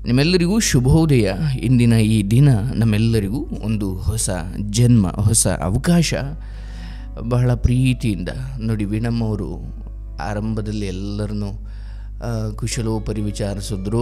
ನಿಮ್ಮೆಲ್ಲರಿಗೂ ಶುಭೋದಯ. ಇಂದಿನ ಈ ದಿನ ನಮ್ಮೆಲ್ಲರಿಗೂ ಒಂದು ಹೊಸ ಜನ್ಮ, ಹೊಸ ಅವಕಾಶ. ಬಹಳ ಪ್ರೀತಿಯಿಂದ ನೋಡಿ, ವೀಣಮ್ಮವರು ಆರಂಭದಲ್ಲಿ ಎಲ್ಲರನ್ನೂ ಕುಶಲೋಪರಿ ವಿಚಾರಿಸಿದ್ರು.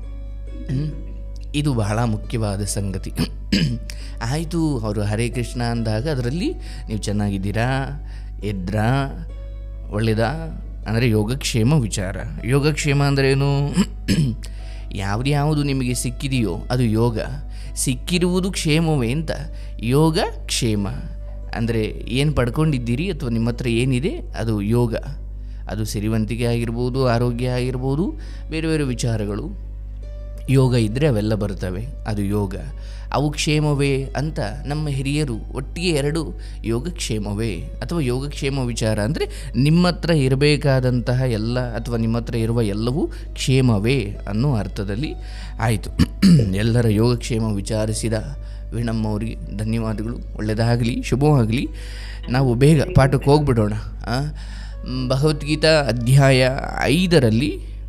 ಇದು ಬಹಳ ಮುಖ್ಯವಾದ ಸಂಗತಿ. ಆಯಿತು, ಅವರು ಹರೇ ಕೃಷ್ಣ ಅಂದಾಗ ಅದರಲ್ಲಿ ನೀವು ಚೆನ್ನಾಗಿದ್ದೀರಾ, ಎದ್ರಾ, ಒಳ್ಳೆಯದಾ ಅಂದರೆ ಯೋಗಕ್ಷೇಮ ವಿಚಾರ. ಯೋಗಕ್ಷೇಮ ಅಂದ್ರೇನು? ಯಾವುದು ನಿಮಗೆ ಸಿಕ್ಕಿದೆಯೋ ಅದು ಯೋಗ, ಸಿಕ್ಕಿರುವುದು ಕ್ಷೇಮವೇ ಅಂತ. ಯೋಗ ಕ್ಷೇಮ ಅಂದರೆ ಏನು ಪಡ್ಕೊಂಡಿದ್ದೀರಿ ಅಥವಾ ನಿಮ್ಮ ಹತ್ರ ಏನಿದೆ ಅದು ಯೋಗ. ಅದು ಸಿರಿವಂತಿಕೆ ಆಗಿರ್ಬೋದು, ಆರೋಗ್ಯ ಆಗಿರ್ಬೋದು, ಬೇರೆ ಬೇರೆ ವಿಚಾರಗಳು. ಯೋಗ ಇದ್ದರೆ ಅವೆಲ್ಲ ಬರ್ತವೆ, ಅದು ಯೋಗ. ಅವು ಕ್ಷೇಮವೇ ಅಂತ ನಮ್ಮ ಹಿರಿಯರು ಒಟ್ಟಿಗೆ ಎರಡು ಯೋಗಕ್ಷೇಮವೇ ಅಥವಾ ಯೋಗಕ್ಷೇಮ ವಿಚಾರ ಅಂದರೆ ನಿಮ್ಮ ಹತ್ರ ಇರಬೇಕಾದಂತಹ ಎಲ್ಲ ಅಥವಾ ನಿಮ್ಮ ಹತ್ರ ಇರುವ ಎಲ್ಲವೂ ಕ್ಷೇಮವೇ ಅನ್ನೋ ಅರ್ಥದಲ್ಲಿ ಆಯಿತು. ಎಲ್ಲರ ಯೋಗಕ್ಷೇಮ ವಿಚಾರಿಸಿದ ವೀಣಮ್ಮವರಿಗೆ ಧನ್ಯವಾದಗಳು. ಒಳ್ಳೆಯದಾಗಲಿ, ಶುಭವಾಗಲಿ. ನಾವು ಬೇಗ ಪಾಠಕ್ಕೆ ಹೋಗ್ಬಿಡೋಣ. ಭಗವದ್ಗೀತಾ ಅಧ್ಯಾಯ 5ರಲ್ಲಿ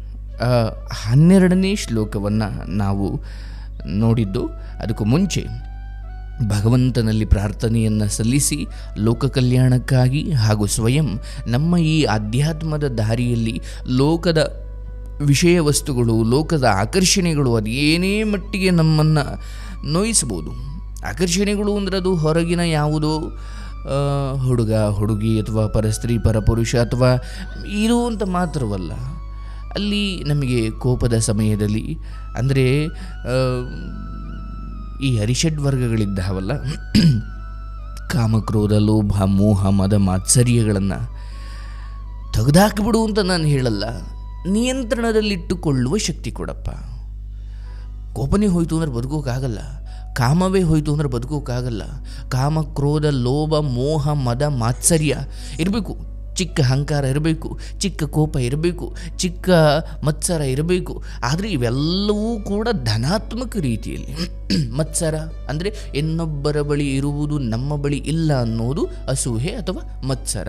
12ನೇ ಶ್ಲೋಕವನ್ನು ನಾವು ನೋಡಿದ್ದು. ಅದಕ್ಕೂ ಮುಂಚೆ ಭಗವಂತನಲ್ಲಿ ಪ್ರಾರ್ಥನೆಯನ್ನು ಸಲ್ಲಿಸಿ ಲೋಕ ಕಲ್ಯಾಣಕ್ಕಾಗಿ ಹಾಗೂ ಸ್ವಯಂ ನಮ್ಮ ಈ ಅಧ್ಯಾತ್ಮದ ದಾರಿಯಲ್ಲಿ ಲೋಕದ ವಿಷಯ ವಸ್ತುಗಳು, ಲೋಕದ ಆಕರ್ಷಣೆಗಳು ಅದೇನೇ ಮಟ್ಟಿಗೆ ನಮ್ಮನ್ನು ನೋಯಿಸ್ಬೋದು. ಆಕರ್ಷಣೆಗಳು ಅಂದರೆ ಅದು ಹೊರಗಿನ ಯಾವುದೋ ಹುಡುಗ ಹುಡುಗಿ ಅಥವಾ ಪರಸ್ತ್ರೀ ಪರಪುರುಷ ಅಥವಾ ಇದು ಅಂತ ಮಾತ್ರವಲ್ಲ. ಅಲ್ಲಿ ನಮಗೆ ಕೋಪದ ಸಮಯದಲ್ಲಿ ಅಂದರೆ ಈ ಹರಿಷಡ್ ವರ್ಗಗಳಿದ್ದಾವಲ್ಲ, ಕಾಮಕ್ರೋಧ, ಲೋಭ, ಮೋಹ, ಮದ, ಮಾತ್ಸರ್ಯಗಳನ್ನು ತೆಗೆದಾಕಿಬಿಡು ಅಂತ ನಾನು ಹೇಳಲ್ಲ. ನಿಯಂತ್ರಣದಲ್ಲಿಟ್ಟುಕೊಳ್ಳುವ ಶಕ್ತಿ ಕೊಡಪ್ಪ. ಕೋಪನೇ ಹೋಯಿತು ಅಂದರೆ ಬದುಕೋಕ್ಕಾಗಲ್ಲ, ಕಾಮವೇ ಹೋಯಿತು ಅಂದರೆ ಬದುಕೋಕ್ಕಾಗಲ್ಲ. ಕಾಮ, ಕ್ರೋಧ, ಲೋಭ, ಮೋಹ, ಮದ, ಮಾತ್ಸರ್ಯ ಇರಬೇಕು. ಚಿಕ್ಕ ಅಹಂಕಾರ ಇರಬೇಕು, ಚಿಕ್ಕ ಕೋಪ ಇರಬೇಕು, ಚಿಕ್ಕ ಮತ್ಸರ ಇರಬೇಕು. ಆದರೆ ಇವೆಲ್ಲವೂ ಕೂಡ ಧನಾತ್ಮಕ ರೀತಿಯಲ್ಲಿ. ಮತ್ಸರ ಅಂದರೆ ಇನ್ನೊಬ್ಬರ ಬಳಿ ಇರುವುದು ನಮ್ಮ ಬಳಿ ಇಲ್ಲ ಅನ್ನೋದು ಅಸೂಹೆ ಅಥವಾ ಮತ್ಸರ.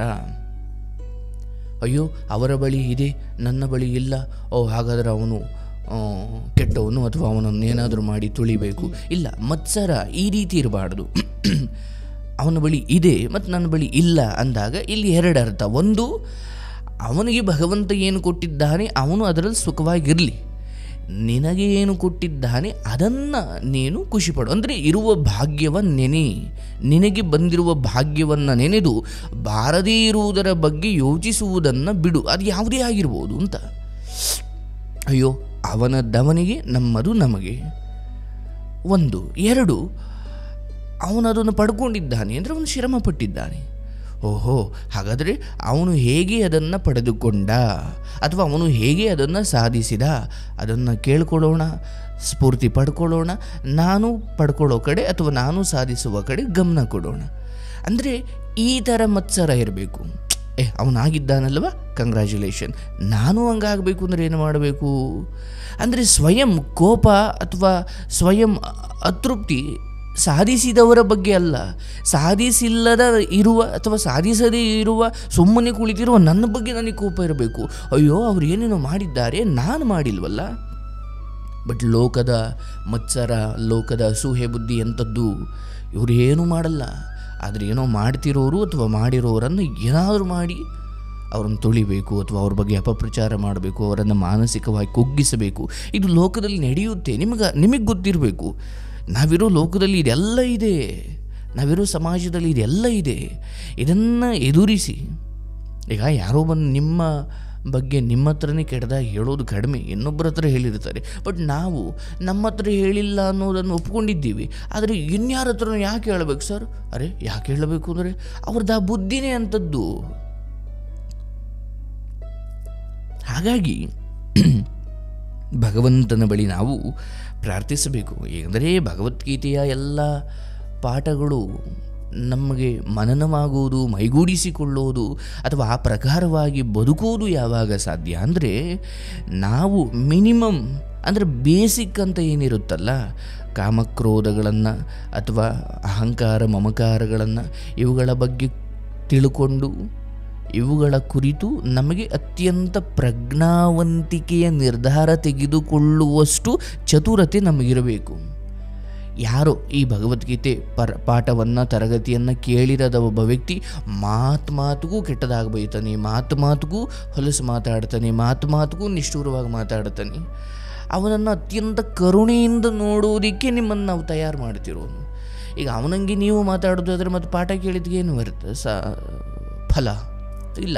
ಅಯ್ಯೋ ಅವರ ಬಳಿ ಇದೆ, ನನ್ನ ಬಳಿ ಇಲ್ಲ, ಹಾಗಾದರೆ ಅವನು ಕೆಟ್ಟವನು ಅಥವಾ ಅವನನ್ನು ಏನಾದರೂ ಮಾಡಿ ತುಳಿಬೇಕು. ಇಲ್ಲ, ಮತ್ಸರ ಈ ರೀತಿ ಇರಬಾರ್ದು. ಅವನ ಬಳಿ ಇದೆ ಮತ್ತು ನನ್ನ ಬಳಿ ಇಲ್ಲ ಅಂದಾಗ ಇಲ್ಲಿ ಎರಡು ಅರ್ಥ. ಒಂದು, ಅವನಿಗೆ ಭಗವಂತ ಏನು ಕೊಟ್ಟಿದ್ದಾನೆ ಅವನು ಅದರಲ್ಲಿ ಸುಖವಾಗಿರಲಿ. ನಿನಗೆ ಏನು ಕೊಟ್ಟಿದ್ದಾನೆ ಅದನ್ನು ನೀನು ಖುಷಿಪಡು. ಅಂದರೆ ಇರುವ ಭಾಗ್ಯವನ್ನು ನೆನೆ, ನಿನಗೆ ಬಂದಿರುವ ಭಾಗ್ಯವನ್ನು ನೆನೆದು ಬಾರದೇ ಇರುವುದರ ಬಗ್ಗೆ ಯೋಚಿಸುವುದನ್ನು ಬಿಡು. ಅದು ಯಾವುದೇ ಆಗಿರ್ಬೋದು ಅಂತ. ಅಯ್ಯೋ ಅವನದವನಿಗೆ, ನಮ್ಮದು ನಮಗೆ. ಒಂದು. ಎರಡು, ಅವನದನ್ನು ಪಡ್ಕೊಂಡಿದ್ದಾನೆ ಅಂದರೆ ಅವನು ಶ್ರಮ ಪಟ್ಟಿದ್ದಾನೆ. ಓಹೋ, ಹಾಗಾದರೆ ಅವನು ಹೇಗೆ ಅದನ್ನು ಪಡೆದುಕೊಂಡ ಅಥವಾ ಅವನು ಹೇಗೆ ಅದನ್ನು ಸಾಧಿಸಿದ ಅದನ್ನು ಕೇಳ್ಕೊಳ್ಳೋಣ, ಸ್ಫೂರ್ತಿ ಪಡ್ಕೊಳ್ಳೋಣ. ನಾನು ಪಡ್ಕೊಳ್ಳೋ ಕಡೆ ಅಥವಾ ನಾನು ಸಾಧಿಸುವ ಕಡೆ ಗಮನ ಕೊಡೋಣ. ಅಂದರೆ ಈ ಥರ ಮತ್ಸರ ಇರಬೇಕು. ಅವನಾಗಿದ್ದಾನಲ್ವ, ಕಂಗ್ರ್ಯಾಚುಲೇಷನ್, ನಾನು ಹಂಗಾಗಬೇಕು ಅಂದರೆ ಏನು ಮಾಡಬೇಕು ಅಂದರೆ ಸ್ವಯಂ ಕೋಪ ಅಥವಾ ಸ್ವಯಂ ಅತೃಪ್ತಿ ಸಾಧಿಸಿದವರ ಬಗ್ಗೆ ಅಲ್ಲ, ಸಾಧಿಸಿಲ್ಲದ ಇರುವ ಅಥವಾ ಸಾಧಿಸದೇ ಇರುವ ಸುಮ್ಮನೆ ಕುಳಿತಿರುವ ನನ್ನ ಬಗ್ಗೆ ನನಗೆ ಕೋಪ ಇರಬೇಕು. ಅಯ್ಯೋ ಅವ್ರು ಏನೇನೋ ಮಾಡಿದ್ದಾರೆ, ನಾನು ಮಾಡಿಲ್ವಲ್ಲ. ಬಟ್ ಲೋಕದ ಮತ್ಸರ, ಲೋಕದ ಅಸೂಹೆ ಬುದ್ಧಿ ಎಂಥದ್ದು, ಇವರು ಏನೂ ಮಾಡಲ್ಲ. ಆದರೆ ಏನೋ ಮಾಡ್ತಿರೋರು ಅಥವಾ ಮಾಡಿರೋರನ್ನು ಏನಾದರೂ ಮಾಡಿ ಅವರನ್ನು ತುಳಿಬೇಕು ಅಥವಾ ಅವ್ರ ಬಗ್ಗೆ ಅಪಪ್ರಚಾರ ಮಾಡಬೇಕು, ಅವರನ್ನು ಮಾನಸಿಕವಾಗಿ ಕುಗ್ಗಿಸಬೇಕು. ಇದು ಲೋಕದಲ್ಲಿ ನಡೆಯುತ್ತೆ. ನಿಮಗೆ ಗೊತ್ತಿರಬೇಕು. ನಾವಿರೋ ಲೋಕದಲ್ಲಿ ಇದೆಲ್ಲ ಇದೆ, ನಾವಿರೋ ಸಮಾಜದಲ್ಲಿ ಇದೆಲ್ಲ ಇದೆ. ಇದನ್ನು ಎದುರಿಸಿ. ಈಗ ಯಾರೋ ಬಂದು ನಿಮ್ಮ ಬಗ್ಗೆ ನಿಮ್ಮ ಹತ್ರನೇ ಕೆಟ್ಟದಾಗಿ ಹೇಳೋದು ಕಡಿಮೆ, ಇನ್ನೊಬ್ಬರ ಹತ್ರ ಹೇಳಿರ್ತಾರೆ. ಬಟ್ ನಾವು ನಮ್ಮ ಹತ್ರ ಹೇಳಿಲ್ಲ ಅನ್ನೋದನ್ನು ಒಪ್ಕೊಂಡಿದ್ದೀವಿ. ಆದರೆ ಇನ್ಯಾರ ಹತ್ರ ಯಾಕೆ ಹೇಳಬೇಕು ಸರ್? ಅರೆ ಯಾಕೆ ಹೇಳಬೇಕು ಅಂದರೆ ಅವ್ರದ್ದು ಆ ಬುದ್ಧಿನೇ ಅಂಥದ್ದು. ಹಾಗಾಗಿ ಭಗವಂತನ ಬಳಿ ನಾವು ಪ್ರಾರ್ಥಿಸಬೇಕು. ಏಕೆಂದರೆ ಭಗವದ್ಗೀತೆಯ ಎಲ್ಲ ಪಾಠಗಳು ನಮಗೆ ಮನನವಾಗುವುದು, ಮೈಗೂಡಿಸಿಕೊಳ್ಳುವುದು ಅಥವಾ ಆ ಪ್ರಕಾರವಾಗಿ ಬದುಕುವುದು ಯಾವಾಗ ಸಾಧ್ಯ ಅಂದರೆ ನಾವು ಮಿನಿಮಮ್ ಅಂದರೆ ಬೇಸಿಕ್ ಅಂತ ಏನಿರುತ್ತಲ್ಲ, ಕಾಮಕ್ರೋಧಗಳನ್ನು ಅಥವಾ ಅಹಂಕಾರ ಮಮಕಾರಗಳನ್ನು ಇವುಗಳ ಬಗ್ಗೆ ತಿಳ್ಕೊಂಡು ಇವುಗಳ ಕುರಿತು ನಮಗೆ ಅತ್ಯಂತ ಪ್ರಜ್ಞಾವಂತಿಕೆಯ ನಿರ್ಧಾರ ತೆಗೆದುಕೊಳ್ಳುವಷ್ಟು ಚತುರತೆ ನಮಗಿರಬೇಕು. ಯಾರೋ ಈ ಭಗವದ್ಗೀತೆ ಪಾಠವನ್ನು ತರಗತಿಯನ್ನು ಕೇಳಿರದ ಒಬ್ಬ ವ್ಯಕ್ತಿ ಮಾತಿಗೂ ಕೆಟ್ಟದಾಗಿ ಬೈತಾನೆ, ಮಾತಿಗೂ ಹೊಲಸು ಮಾತಾಡ್ತಾನೆ, ಮಾತಿಗೂ ನಿಷ್ಠೂರವಾಗಿ ಮಾತಾಡ್ತಾನೆ. ಅವನನ್ನು ಅತ್ಯಂತ ಕರುಣೆಯಿಂದ ನೋಡೋದಕ್ಕೆ ನಿಮ್ಮನ್ನು ನಾವು ತಯಾರು ಮಾಡ್ತಿರೋನು. ಈಗ ಅವನಂಗೆ ನೀವು ಮಾತಾಡೋದಾದ್ರೆ ಮತ್ತು ಪಾಠ ಕೇಳಿದ್ಗೆ ಏನು ಬರುತ್ತೆ ಫಲ ಇಲ್ಲ.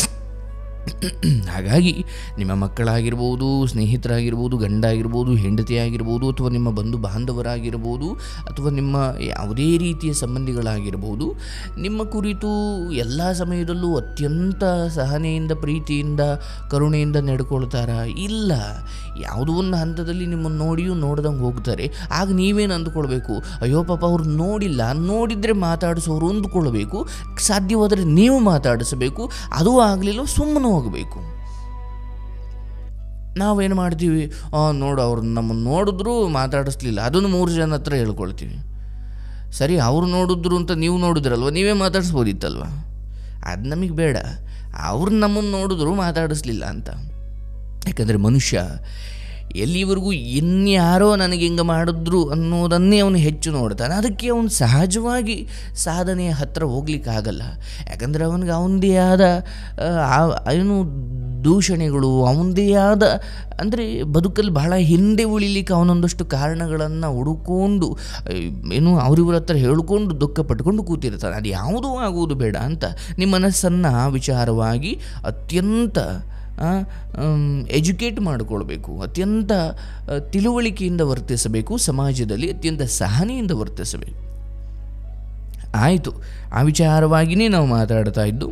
ಹಾಗಾಗಿ ನಿಮ್ಮ ಮಕ್ಕಳಾಗಿರ್ಬೋದು, ಸ್ನೇಹಿತರಾಗಿರ್ಬೋದು, ಗಂಡ ಆಗಿರ್ಬೋದು, ಹೆಂಡತಿ ಆಗಿರ್ಬೋದು, ಅಥವಾ ನಿಮ್ಮ ಬಂಧು ಬಾಂಧವರಾಗಿರ್ಬೋದು, ಅಥವಾ ನಿಮ್ಮ ಯಾವುದೇ ರೀತಿಯ ಸಂಬಂಧಿಗಳಾಗಿರ್ಬೋದು, ನಿಮ್ಮ ಕುರಿತು ಎಲ್ಲ ಸಮಯದಲ್ಲೂ ಅತ್ಯಂತ ಸಹನೆಯಿಂದ, ಪ್ರೀತಿಯಿಂದ, ಕರುಣೆಯಿಂದ ನಡ್ಕೊಳ್ತಾರ? ಇಲ್ಲ. ಯಾವುದೋ ಒಂದು ಹಂತದಲ್ಲಿ ನಿಮ್ಮನ್ನು ನೋಡಿಯೂ ನೋಡ್ದಂಗೆ ಹೋಗ್ತಾರೆ. ಆಗ ನೀವೇನು ಅಂದ್ಕೊಳ್ಬೇಕು? ಅಯ್ಯೋ ಪಾಪ ಅವ್ರು ನೋಡಿಲ್ಲ, ನೋಡಿದರೆ ಮಾತಾಡಿಸೋರು ಅಂದ್ಕೊಳ್ಬೇಕು. ಸಾಧ್ಯವಾದರೆ ನೀವು ಮಾತಾಡಿಸಬೇಕು. ಅದು ಆಗಲಿಲ್ಲ, ಸುಮ್ಮನೆ ಹೋಗಬೇಕು. ನಾವೇನು ಮಾಡ್ತೀವಿ? ನೋಡು, ಅವ್ರು ನಮ್ಮನ್ನು ನೋಡಿದ್ರು ಮಾತಾಡಿಸ್ಲಿಲ್ಲ, ಅದನ್ನು 3 ಜನ ಹತ್ರ ಹೇಳ್ಕೊಳ್ತೀವಿ. ಸರಿ, ಅವ್ರು ನೋಡಿದ್ರು ಅಂತ ನೀವು ನೋಡಿದ್ರಲ್ವ, ನೀವೇ ಮಾತಾಡಿಸ್ಬೋದಿತ್ತಲ್ವ? ಅದು ನಮಗೆ ಬೇಡ. ಅವ್ರು ನಮ್ಮನ್ನು ನೋಡಿದ್ರು ಮಾತಾಡಿಸ್ಲಿಲ್ಲ ಅಂತ. ಯಾಕಂದರೆ ಮನುಷ್ಯ ಎಲ್ಲಿವರೆಗೂ ಇನ್ಯಾರೋ ನನಗೆ ಹಿಂಗೆ ಮಾಡಿದ್ರು ಅನ್ನೋದನ್ನೇ ಅವನು ಹೆಚ್ಚು ನೋಡ್ತಾನೆ. ಅದಕ್ಕೆ ಅವನು ಸಹಜವಾಗಿ ಸಾಧನೆಯ ಹತ್ತಿರ ಹೋಗ್ಲಿಕ್ಕಾಗಲ್ಲ. ಯಾಕಂದರೆ ಅವನಿಗೆ ಅವನದೇ ಆದ ಏನು ದೂಷಣೆಗಳು, ಅವನದೇ ಆದ ಅಂದರೆ ಬದುಕಲ್ಲಿ ಬಹಳ ಹಿಂದೆ ಉಳಿಲಿಕ್ಕೆ ಅವನೊಂದಷ್ಟು ಕಾರಣಗಳನ್ನು ಹುಡುಕೊಂಡು ಏನು ಅವರಿವ್ರ ಹತ್ರ ಹೇಳ್ಕೊಂಡು ದುಃಖ ಪಟ್ಕೊಂಡು ಕೂತಿರ್ತಾನೆ. ಅದು ಯಾವುದೂ ಆಗುವುದು ಬೇಡ ಅಂತ ನಿಮ್ಮ ಮನಸ್ಸನ್ನು ವಿಚಾರವಾಗಿ ಅತ್ಯಂತ ಎಜುಕೇಟ್ ಮಾಡಿಕೊಳ್ಬೇಕು, ಅತ್ಯಂತ ತಿಳುವಳಿಕೆಯಿಂದ ವರ್ತಿಸಬೇಕು, ಸಮಾಜದಲ್ಲಿ ಅತ್ಯಂತ ಸಹನೆಯಿಂದ ವರ್ತಿಸಬೇಕು. ಆಯಿತು, ಆ ವಿಚಾರವಾಗಿಯೇ ನಾವು ಮಾತಾಡ್ತಾ ಇದ್ದು.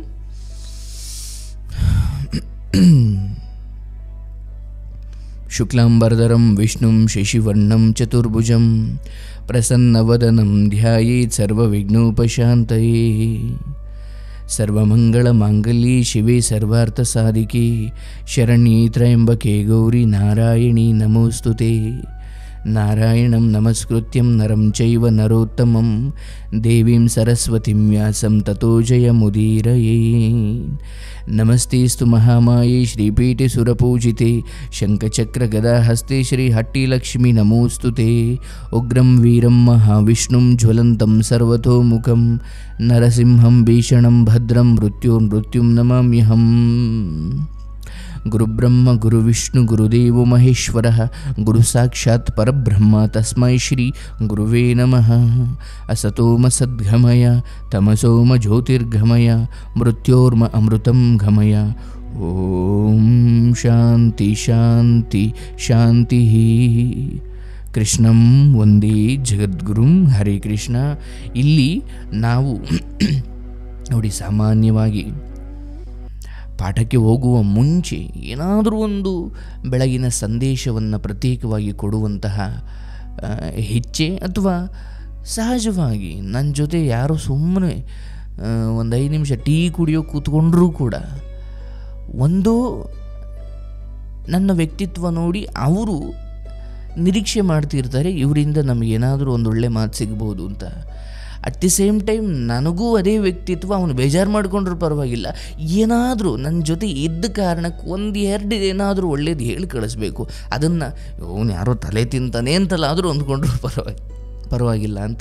ಶುಕ್ಲಾಂಬರಧರಂ ವಿಷ್ಣುಂ ಶಶಿವರ್ಣಂ ಚತುರ್ಭುಜಂ ಪ್ರಸನ್ನವದನಂ ಧ್ಯಾಯೇತ್ ಸರ್ವವಿಘ್ನೋಪಶಾಂತಯೇ. ಸರ್ವಮಂಗಳಮಾಂಗಲ್ಯೆ ಶಿವೆ ಸರ್ವಾರ್ಥಸಾಧಿಕೆ ಶರಣ್ಯೇ ತ್ರ್ಯಂಬಕೆ ಗೌರಿ ನಾರಾಯಣಿ ನಮೋಸ್ತುತೆ. ನಾರಾಯಣಂ ನಮಸ್ಕೃತ್ಯಂ ನರಂ ಚೈವ ನರೋತ್ತಮಂ ದೇವೀಂ ಸರಸ್ವತಿಂ ವ್ಯಾಸಂ ತತೋ ಜಯಮುದೀರಯೇ. ನಮಸ್ತೆಸ್ತು ಮಹಾಮಾಯೆ ಶ್ರೀಪೀಠೆ ಸುರಪೂಜಿತೆ ಶಂಖಚಕ್ರಗದಾಹಸ್ತೆ ಶ್ರೀಹಟ್ಟಿಲಕ್ಷ್ಮಿ ನಮೋಸ್ತುತೆ. ಉಗ್ರಂ ವೀರಂ ಮಹಾವಿಷ್ಣುಂ ಜ್ವಲಂತಂ ಸರ್ವತೋಮುಖಂ ನರಸಿಂಹಂ ಭೀಷಣಂ ಭದ್ರಂ ಮೃತ್ಯುಂ ನಮಾಮ್ಯಹಂ. ಗುರುಬ್ರಹ್ಮ ಗುರುವಿಷ್ಣು ಗುರುದೇವೋ ಮಹೇಶ್ವರಃ ಗುರು ಸಾಕ್ಷಾತ್ ಪರಬ್ರಹ್ಮ ತಸ್ಮೈ ಶ್ರೀ ಗುರುವೇ ನಮಃ. ಅಸತೋಮ ಸದ್ಗಮಯ ತಮಸೋಮ ಜ್ಯೋತಿರ್ಗಮಯ ಮೃತ್ಯೋರ್ಮ ಅಮೃತಂ ಗಮಯ. ಓಂ ಶಾಂತಿ ಶಾಂತಿ ಶಾಂತಿ. ಕೃಷ್ಣಂ ವಂದೇ ಜಗದ್ಗುರುಂ. ಹರೇ ಕೃಷ್ಣ. ಇಲ್ಲಿ ನಾವು ನೋಡಿ, ಸಾಮಾನ್ಯವಾಗಿ ಪಾಠಕ್ಕೆ ಹೋಗುವ ಮುಂಚೆ ಏನಾದರೂ ಒಂದು ಬೆಳಗಿನ ಸಂದೇಶವನ್ನು ಪ್ರತ್ಯೇಕವಾಗಿ ಕೊಡುವಂತಹ ಇಚ್ಛೆ, ಅಥವಾ ಸಹಜವಾಗಿ ನನ್ನ ಜೊತೆ ಯಾರೋ ಸುಮ್ಮನೆ ಒಂದು 5 ನಿಮಿಷ ಟೀ ಕುಡಿಯೋ ಕೂತ್ಕೊಂಡ್ರೂ ಕೂಡ ಒಂದೋ ನನ್ನ ವ್ಯಕ್ತಿತ್ವ ನೋಡಿ ಅವರು ನಿರೀಕ್ಷೆ ಮಾಡ್ತಿರ್ತಾರೆ, ಇವರಿಂದ ನಮಗೇನಾದರೂ ಒಂದು ಒಳ್ಳೆ ಮಾತು ಸಿಗ್ಬೋದು ಅಂತ. ಅಟ್ ದಿ ಸೇಮ್ ಟೈಮ್ ನನಗೂ ಅದೇ ವ್ಯಕ್ತಿತ್ವ, ಅವನು ಬೇಜಾರು ಮಾಡಿಕೊಂಡ್ರೂ ಪರವಾಗಿಲ್ಲ, ಏನಾದರೂ ನನ್ನ ಜೊತೆ ಇದ್ದ ಕಾರಣಕ್ಕೆ 1-2 ಏನಾದರೂ ಒಳ್ಳೇದು ಹೇಳಿ ಕಳಿಸ್ಬೇಕು. ಅದನ್ನು ಅವನು ಯಾರೋ ತಲೆ ತಿಂತಾನೆ ಅಂತಲಾದರೂ ಅಂದ್ಕೊಂಡ್ರೂ ಪರವಾಗಿಲ್ಲ ಅಂತ.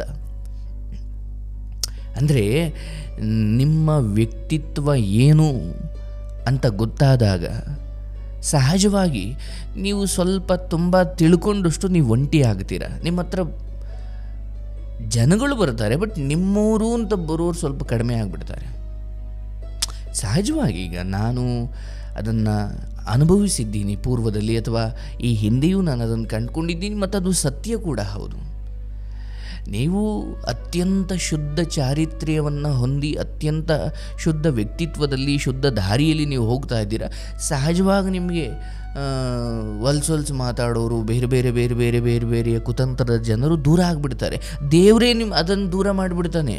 ಅಂದರೆ ನಿಮ್ಮ ವ್ಯಕ್ತಿತ್ವ ಏನು ಅಂತ ಗೊತ್ತಾದಾಗ ಸಹಜವಾಗಿ ನೀವು ಸ್ವಲ್ಪ ತುಂಬ ತಿಳ್ಕೊಂಡಷ್ಟು ನೀವು ಒಂಟಿ ಆಗ್ತೀರ. ನಿಮ್ಮ ಹತ್ರ ಜನಗಳು ಬರ್ತಾರೆ, ಬಟ್ ನಿಮ್ಮವರು ಅಂತ ಬರೋರು ಸ್ವಲ್ಪ ಕಡಿಮೆ ಆಗಿಬಿಡ್ತಾರೆ ಸಹಜವಾಗಿ. ಈಗ ನಾನು ಅದನ್ನು ಅನುಭವಿಸಿದ್ದೀನಿ ಪೂರ್ವದಲ್ಲಿ, ಅಥವಾ ಈ ಹಿಂದೆಯೂ ನಾನು ಅದನ್ನು ಕಂಡುಕೊಂಡಿದ್ದೀನಿ, ಮತ್ತು ಅದು ಸತ್ಯ ಕೂಡ ಹೌದು. ನೀವು ಅತ್ಯಂತ ಶುದ್ಧ ಚಾರಿತ್ರ್ಯವನ್ನು ಹೊಂದಿ ಅತ್ಯಂತ ಶುದ್ಧ ವ್ಯಕ್ತಿತ್ವದಲ್ಲಿ ಶುದ್ಧ ದಾರಿಯಲ್ಲಿ ನೀವು ಹೋಗ್ತಾ ಇದ್ದೀರಾ. ಸಹಜವಾಗಿ ನಿಮಗೆ ಹೊಲ್ಸೊಲ್ಸು ಮಾತಾಡೋರು, ಬೇರೆ ಬೇರೆ ಬೇರೆ ಬೇರೆ ಬೇರೆ ಬೇರೆಯ ಕುತಂತ್ರದ ಜನರು ದೂರ ಆಗಿಬಿಡ್ತಾರೆ. ದೇವರೇ ಅದನ್ನು ದೂರ ಮಾಡಿಬಿಡ್ತಾನೆ.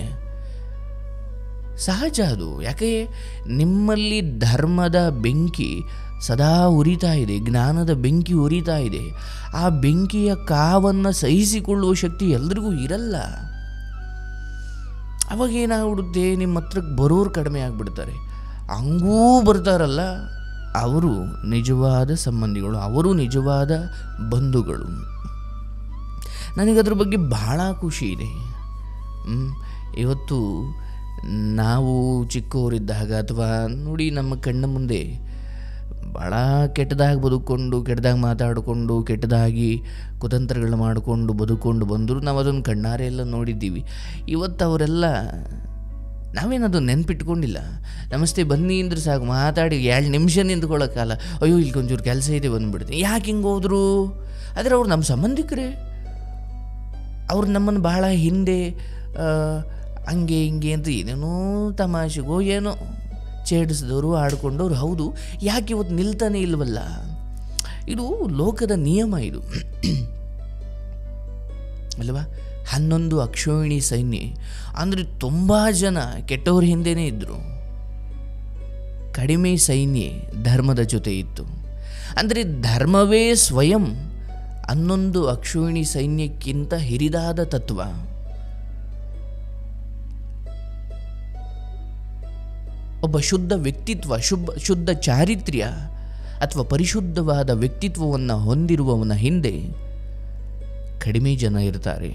ಸಹಜ ಅದು. ಯಾಕೆ? ನಿಮ್ಮಲ್ಲಿ ಧರ್ಮದ ಬೆಂಕಿ ಸದಾ ಉರಿತಾ ಇದೆ, ಜ್ಞಾನದ ಬೆಂಕಿ ಉರಿತಾ ಇದೆ. ಆ ಬೆಂಕಿಯ ಕಾವನ್ನು ಸಹಿಸಿಕೊಳ್ಳುವ ಶಕ್ತಿ ಎಲ್ರಿಗೂ ಇರಲ್ಲ. ಅವಾಗ ಏನಾಗ್ಬಿಡುತ್ತೆ, ನಿಮ್ಮ ಹತ್ರಕ್ಕೆ ಬರೋರು ಕಡಿಮೆ ಆಗಿಬಿಡ್ತಾರೆ. ಹಂಗೂ ಬರ್ತಾರಲ್ಲ, ಅವರು ನಿಜವಾದ ಸಂಬಂಧಿಗಳು, ಅವರು ನಿಜವಾದ ಬಂಧುಗಳು. ನನಗದ್ರ ಬಗ್ಗೆ ಭಾಳ ಖುಷಿ ಇದೆ. ಇವತ್ತು ನಾವು ಚಿಕ್ಕವರಿದ್ದಾಗ ಅಥವಾ ನೋಡಿ ನಮ್ಮ ಕಣ್ಣ ಮುಂದೆ ಭಾಳ ಕೆಟ್ಟದಾಗಿ ಬದುಕೊಂಡು, ಕೆಟ್ಟದಾಗಿ ಮಾತಾಡಿಕೊಂಡು, ಕೆಟ್ಟದಾಗಿ ಕುತಂತ್ರಗಳು ಮಾಡಿಕೊಂಡು ಬದುಕೊಂಡು ಬಂದರು. ನಾವು ಅದನ್ನು ಕಣ್ಣಾರೆ ಎಲ್ಲ ನೋಡಿದ್ದೀವಿ. ಇವತ್ತು ಅವರೆಲ್ಲ ನಾವೇನದು ನೆನ್ಪಿಟ್ಕೊಂಡಿಲ್ಲ. ನಮಸ್ತೆ ಬನ್ನಿ ಅಂದ್ರೆ ಸಾಕು, ಮಾತಾಡಿ 2 ನಿಮಿಷ ನಿಂತ್ಕೊಳ್ಳೋಕ್ಕಲ್ಲ, ಅಯ್ಯೋ ಇಲ್ಲಿ ಒಂಚೂರು ಕೆಲಸ ಇದೆ ಬಂದುಬಿಡ್ತೀನಿ. ಯಾಕೆ ಹಿಂಗೆ ಹೋದ್ರು? ಆದರೆ ಅವ್ರು ನಮ್ಮ ಸಂಬಂಧಿಕರೇ. ಅವ್ರು ನಮ್ಮನ್ನು ಭಾಳ ಹಿಂದೆ ಹಂಗೆ ಹಿಂಗೆ ಅಂತ ಏನೇನೋ ತಮಾಷೆಗೋ ಏನೋ ಛೇಡಿಸಿದವರು, ಆಡ್ಕೊಂಡವ್ರು. ಹೌದು, ಯಾಕೆ ಇವತ್ತು ನಿಲ್ತಾನೆ ಇಲ್ವಲ್ಲ? ಇದು ಲೋಕದ ನಿಯಮ ಇದು ಅಲ್ವಾ? 11 ಅಕ್ಷೋಹಿಣಿ ಸೈನ್ಯ ಅಂದರೆ ತುಂಬ ಜನ ಕೆಟ್ಟವ್ರ ಹಿಂದೆನೇ ಇದ್ದರು. ಕಡಿಮೆ ಸೈನ್ಯ ಧರ್ಮದ ಜೊತೆ ಇತ್ತು. ಅಂದರೆ ಧರ್ಮವೇ ಸ್ವಯಂ 11 ಅಕ್ಷೋಹಿಣಿ ಸೈನ್ಯಕ್ಕಿಂತ ಹಿರಿದಾದ ತತ್ವ. ಒಬ್ಬ ಶುದ್ಧ ವ್ಯಕ್ತಿತ್ವ, ಶುದ್ಧ ಚಾರಿತ್ರ್ಯ ಅಥವಾ ಪರಿಶುದ್ಧವಾದ ವ್ಯಕ್ತಿತ್ವವನ್ನು ಹೊಂದಿರುವವನ ಹಿಂದೆ ಕಡಿಮೆ ಜನ ಇರ್ತಾರೆ.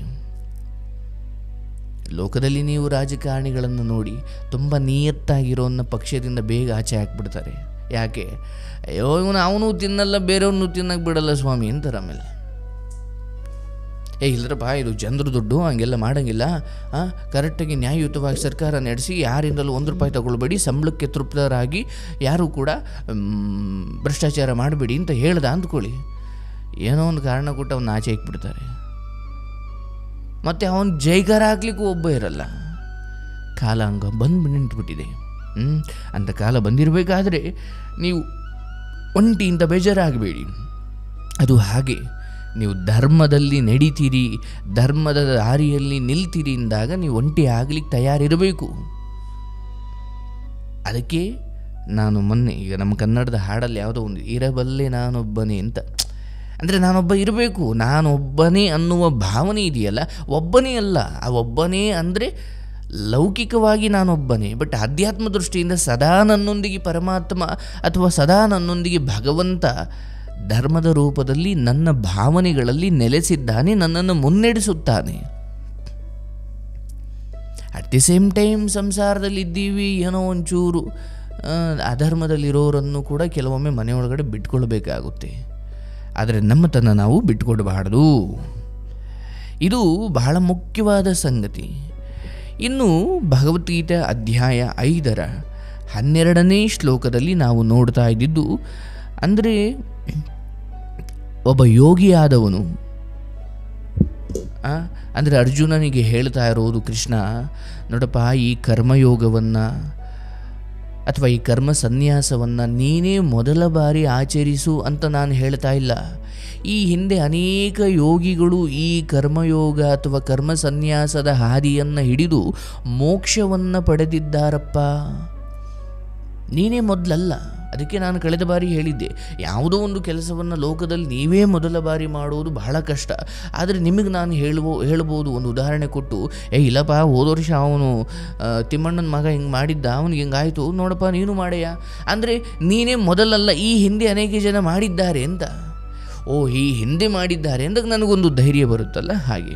ಲೋಕದಲ್ಲಿ ನೀವು ರಾಜಕಾರಣಿಗಳನ್ನು ನೋಡಿ, ತುಂಬ ನಿಯತ್ತಾಗಿರೋನ್ನ ಪಕ್ಷದಿಂದ ಬೇಗ ಆಚೆ ಹಾಕ್ಬಿಡ್ತಾರೆ. ಯಾಕೆ? ಅಯ್ಯೋ ಅವನು ತಿನ್ನಲ್ಲ, ಬೇರೆಯವ್ರನ್ನೂ ತಿನ್ನಕ್ಕೆ ಬಿಡಲ್ಲ ಸ್ವಾಮಿ ಅಂತಾರೆ. ಆಮೇಲೆ ಇಲ್ಲರಪ್ಪ, ಇದು ಜನರು ದುಡ್ಡು, ಹಂಗೆಲ್ಲ ಮಾಡೋಂಗಿಲ್ಲ, ಕರೆಕ್ಟಾಗಿ ನ್ಯಾಯಯುತವಾಗಿ ಸರ್ಕಾರ ನಡೆಸಿ, ಯಾರಿಂದಲೂ 1 ರೂಪಾಯಿ ತಗೊಳ್ಬೇಡಿ, ಸಂಬಳಕ್ಕೆ ತೃಪ್ತರಾಗಿ ಯಾರೂ ಕೂಡ ಭ್ರಷ್ಟಾಚಾರ ಮಾಡಬೇಡಿ ಅಂತ ಹೇಳ್ದ ಅಂದ್ಕೊಳ್ಳಿ. ಏನೋ ಒಂದು ಕಾರಣ ಕೊಟ್ಟು ಅವನ್ನ ಆಚೆ ಇಕ್ಬಿಡ್ತಾರೆ. ಮತ್ತು ಅವನು ಜೈಕಾರ ಹಾಕ್ಲಿಕ್ಕೂ ಒಬ್ಬ ಇರಲ್ಲ. ಕಾಲ ಹಂಗೆ ಬಂದು ನಿಂತುಬಿಟ್ಟಿದೆ. ಅಂಥ ಕಾಲ ಬಂದಿರಬೇಕಾದ್ರೆ ನೀವು ಒಂಟಿಯಿಂದ ಬೇಜಾರಾಗಬೇಡಿ. ಅದು ಹಾಗೆ ನೀವು ಧರ್ಮದಲ್ಲಿ ನಡೀತೀರಿ, ಧರ್ಮದ ದಾರಿಯಲ್ಲಿ ನಿಲ್ತೀರಿ ಅಂದಾಗ ನೀವು ಒಂಟಿ ಆಗಲಿಕ್ಕೆ ತಯಾರಿರಬೇಕು. ಅದಕ್ಕೆ ನಾನು ಮೊನ್ನೆ ಈಗ ನಮ್ಮ ಕನ್ನಡದ ಹಾಡಲ್ಲಿ ಯಾವುದೋ ಒಂದು ಇರಬಲ್ಲೆ ನಾನೊಬ್ಬನೇ ಅಂತ, ಅಂದರೆ ನಾನೊಬ್ಬ ಇರಬೇಕು, ನಾನೊಬ್ಬನೇ ಅನ್ನುವ ಭಾವನೆ ಇದೆಯಲ್ಲ, ಒಬ್ಬನೇ ಅಲ್ಲ. ಆ ಒಬ್ಬನೇ ಅಂದರೆ ಲೌಕಿಕವಾಗಿ ನಾನೊಬ್ಬನೇ, ಬಟ್ ಆಧ್ಯಾತ್ಮ ದೃಷ್ಟಿಯಿಂದ ಸದಾ ನನ್ನೊಂದಿಗೆ ಪರಮಾತ್ಮ ಅಥವಾ ಸದಾ ನನ್ನೊಂದಿಗೆ ಭಗವಂತ ಧರ್ಮದ ರೂಪದಲ್ಲಿ ನನ್ನ ಭಾವನೆಗಳಲ್ಲಿ ನೆಲೆಸಿದ್ದಾನೆ, ನನ್ನನ್ನು ಮುನ್ನಡೆಸುತ್ತಾನೆ. ಅಟ್ ದಿ ಸೇಮ್ ಟೈಮ್ ಸಂಸಾರದಲ್ಲಿದ್ದೀವಿ, ಏನೋ ಒಂಚೂರು ಅಧರ್ಮದಲ್ಲಿರೋರನ್ನು ಕೂಡ ಕೆಲವೊಮ್ಮೆ ಮನೆಯೊಳಗಡೆ ಬಿಟ್ಕೊಳ್ಬೇಕಾಗುತ್ತೆ. ಆದರೆ ನಮ್ಮತನ ನಾವು ಬಿಟ್ಕೊಡಬಾರ್ದು. ಇದು ಬಹಳ ಮುಖ್ಯವಾದ ಸಂಗತಿ. ಇನ್ನು ಭಗವದ್ಗೀತೆ ಅಧ್ಯಾಯ 5ರ 12ನೇ ಶ್ಲೋಕದಲ್ಲಿ ನಾವು ನೋಡ್ತಾ ಇದ್ದಿದ್ದು, ಅಂದರೆ ಒಬ್ಬ ಯೋಗಿಯಾದವನು, ಅಂದರೆ ಅರ್ಜುನನಿಗೆ ಹೇಳ್ತಾ ಇರೋದು ಕೃಷ್ಣ, ನೋಡಪ್ಪ, ಈ ಕರ್ಮಯೋಗವನ್ನು ಅಥವಾ ಈ ಕರ್ಮ ಸನ್ಯಾಸವನ್ನು ನೀನೇ ಮೊದಲ ಬಾರಿ ಆಚರಿಸು ಅಂತ ನಾನು ಹೇಳ್ತಾ ಇಲ್ಲ. ಈ ಹಿಂದೆ ಅನೇಕ ಯೋಗಿಗಳು ಈ ಕರ್ಮಯೋಗ ಅಥವಾ ಕರ್ಮ ಸನ್ಯಾಸದ ಹಾದಿಯನ್ನು ಹಿಡಿದು ಮೋಕ್ಷವನ್ನು ಪಡೆದಿದ್ದಾರಪ್ಪ. ನೀನೇ ಮೊದಲಲ್ಲ. ಅದಕ್ಕೆ ನಾನು ಕಳೆದ ಬಾರಿ ಹೇಳಿದ್ದೆ, ಯಾವುದೋ ಒಂದು ಕೆಲಸವನ್ನು ಲೋಕದಲ್ಲಿ ನೀವೇ ಮೊದಲ ಬಾರಿ ಮಾಡುವುದು ಬಹಳ ಕಷ್ಟ. ಆದರೆ ನಿಮಗೆ ನಾನು ಹೇಳ್ಬೋದು, ಒಂದು ಉದಾಹರಣೆ ಕೊಟ್ಟು, ಇಲ್ಲಪ್ಪ ಹೋದ ವರ್ಷ ಅವನು ತಿಮ್ಮಣ್ಣನ ಮಗ ಹಿಂಗೆ ಮಾಡಿದ್ದ, ಅವನಿಗೆ ಹಿಂಗಾಯಿತು, ನೋಡಪ್ಪ ನೀನು ಮಾಡಯ್ಯ ಅಂದರೆ ನೀನೇ ಮೊದಲಲ್ಲ, ಈ ಹಿಂದೆ ಅನೇಕ ಜನ ಮಾಡಿದ್ದಾರೆ ಅಂತ. ಈ ಹಿಂದೆ ಮಾಡಿದ್ದಾರೆ ಅಂದಾಗ ನನಗೊಂದು ಧೈರ್ಯ ಬರುತ್ತಲ್ಲ.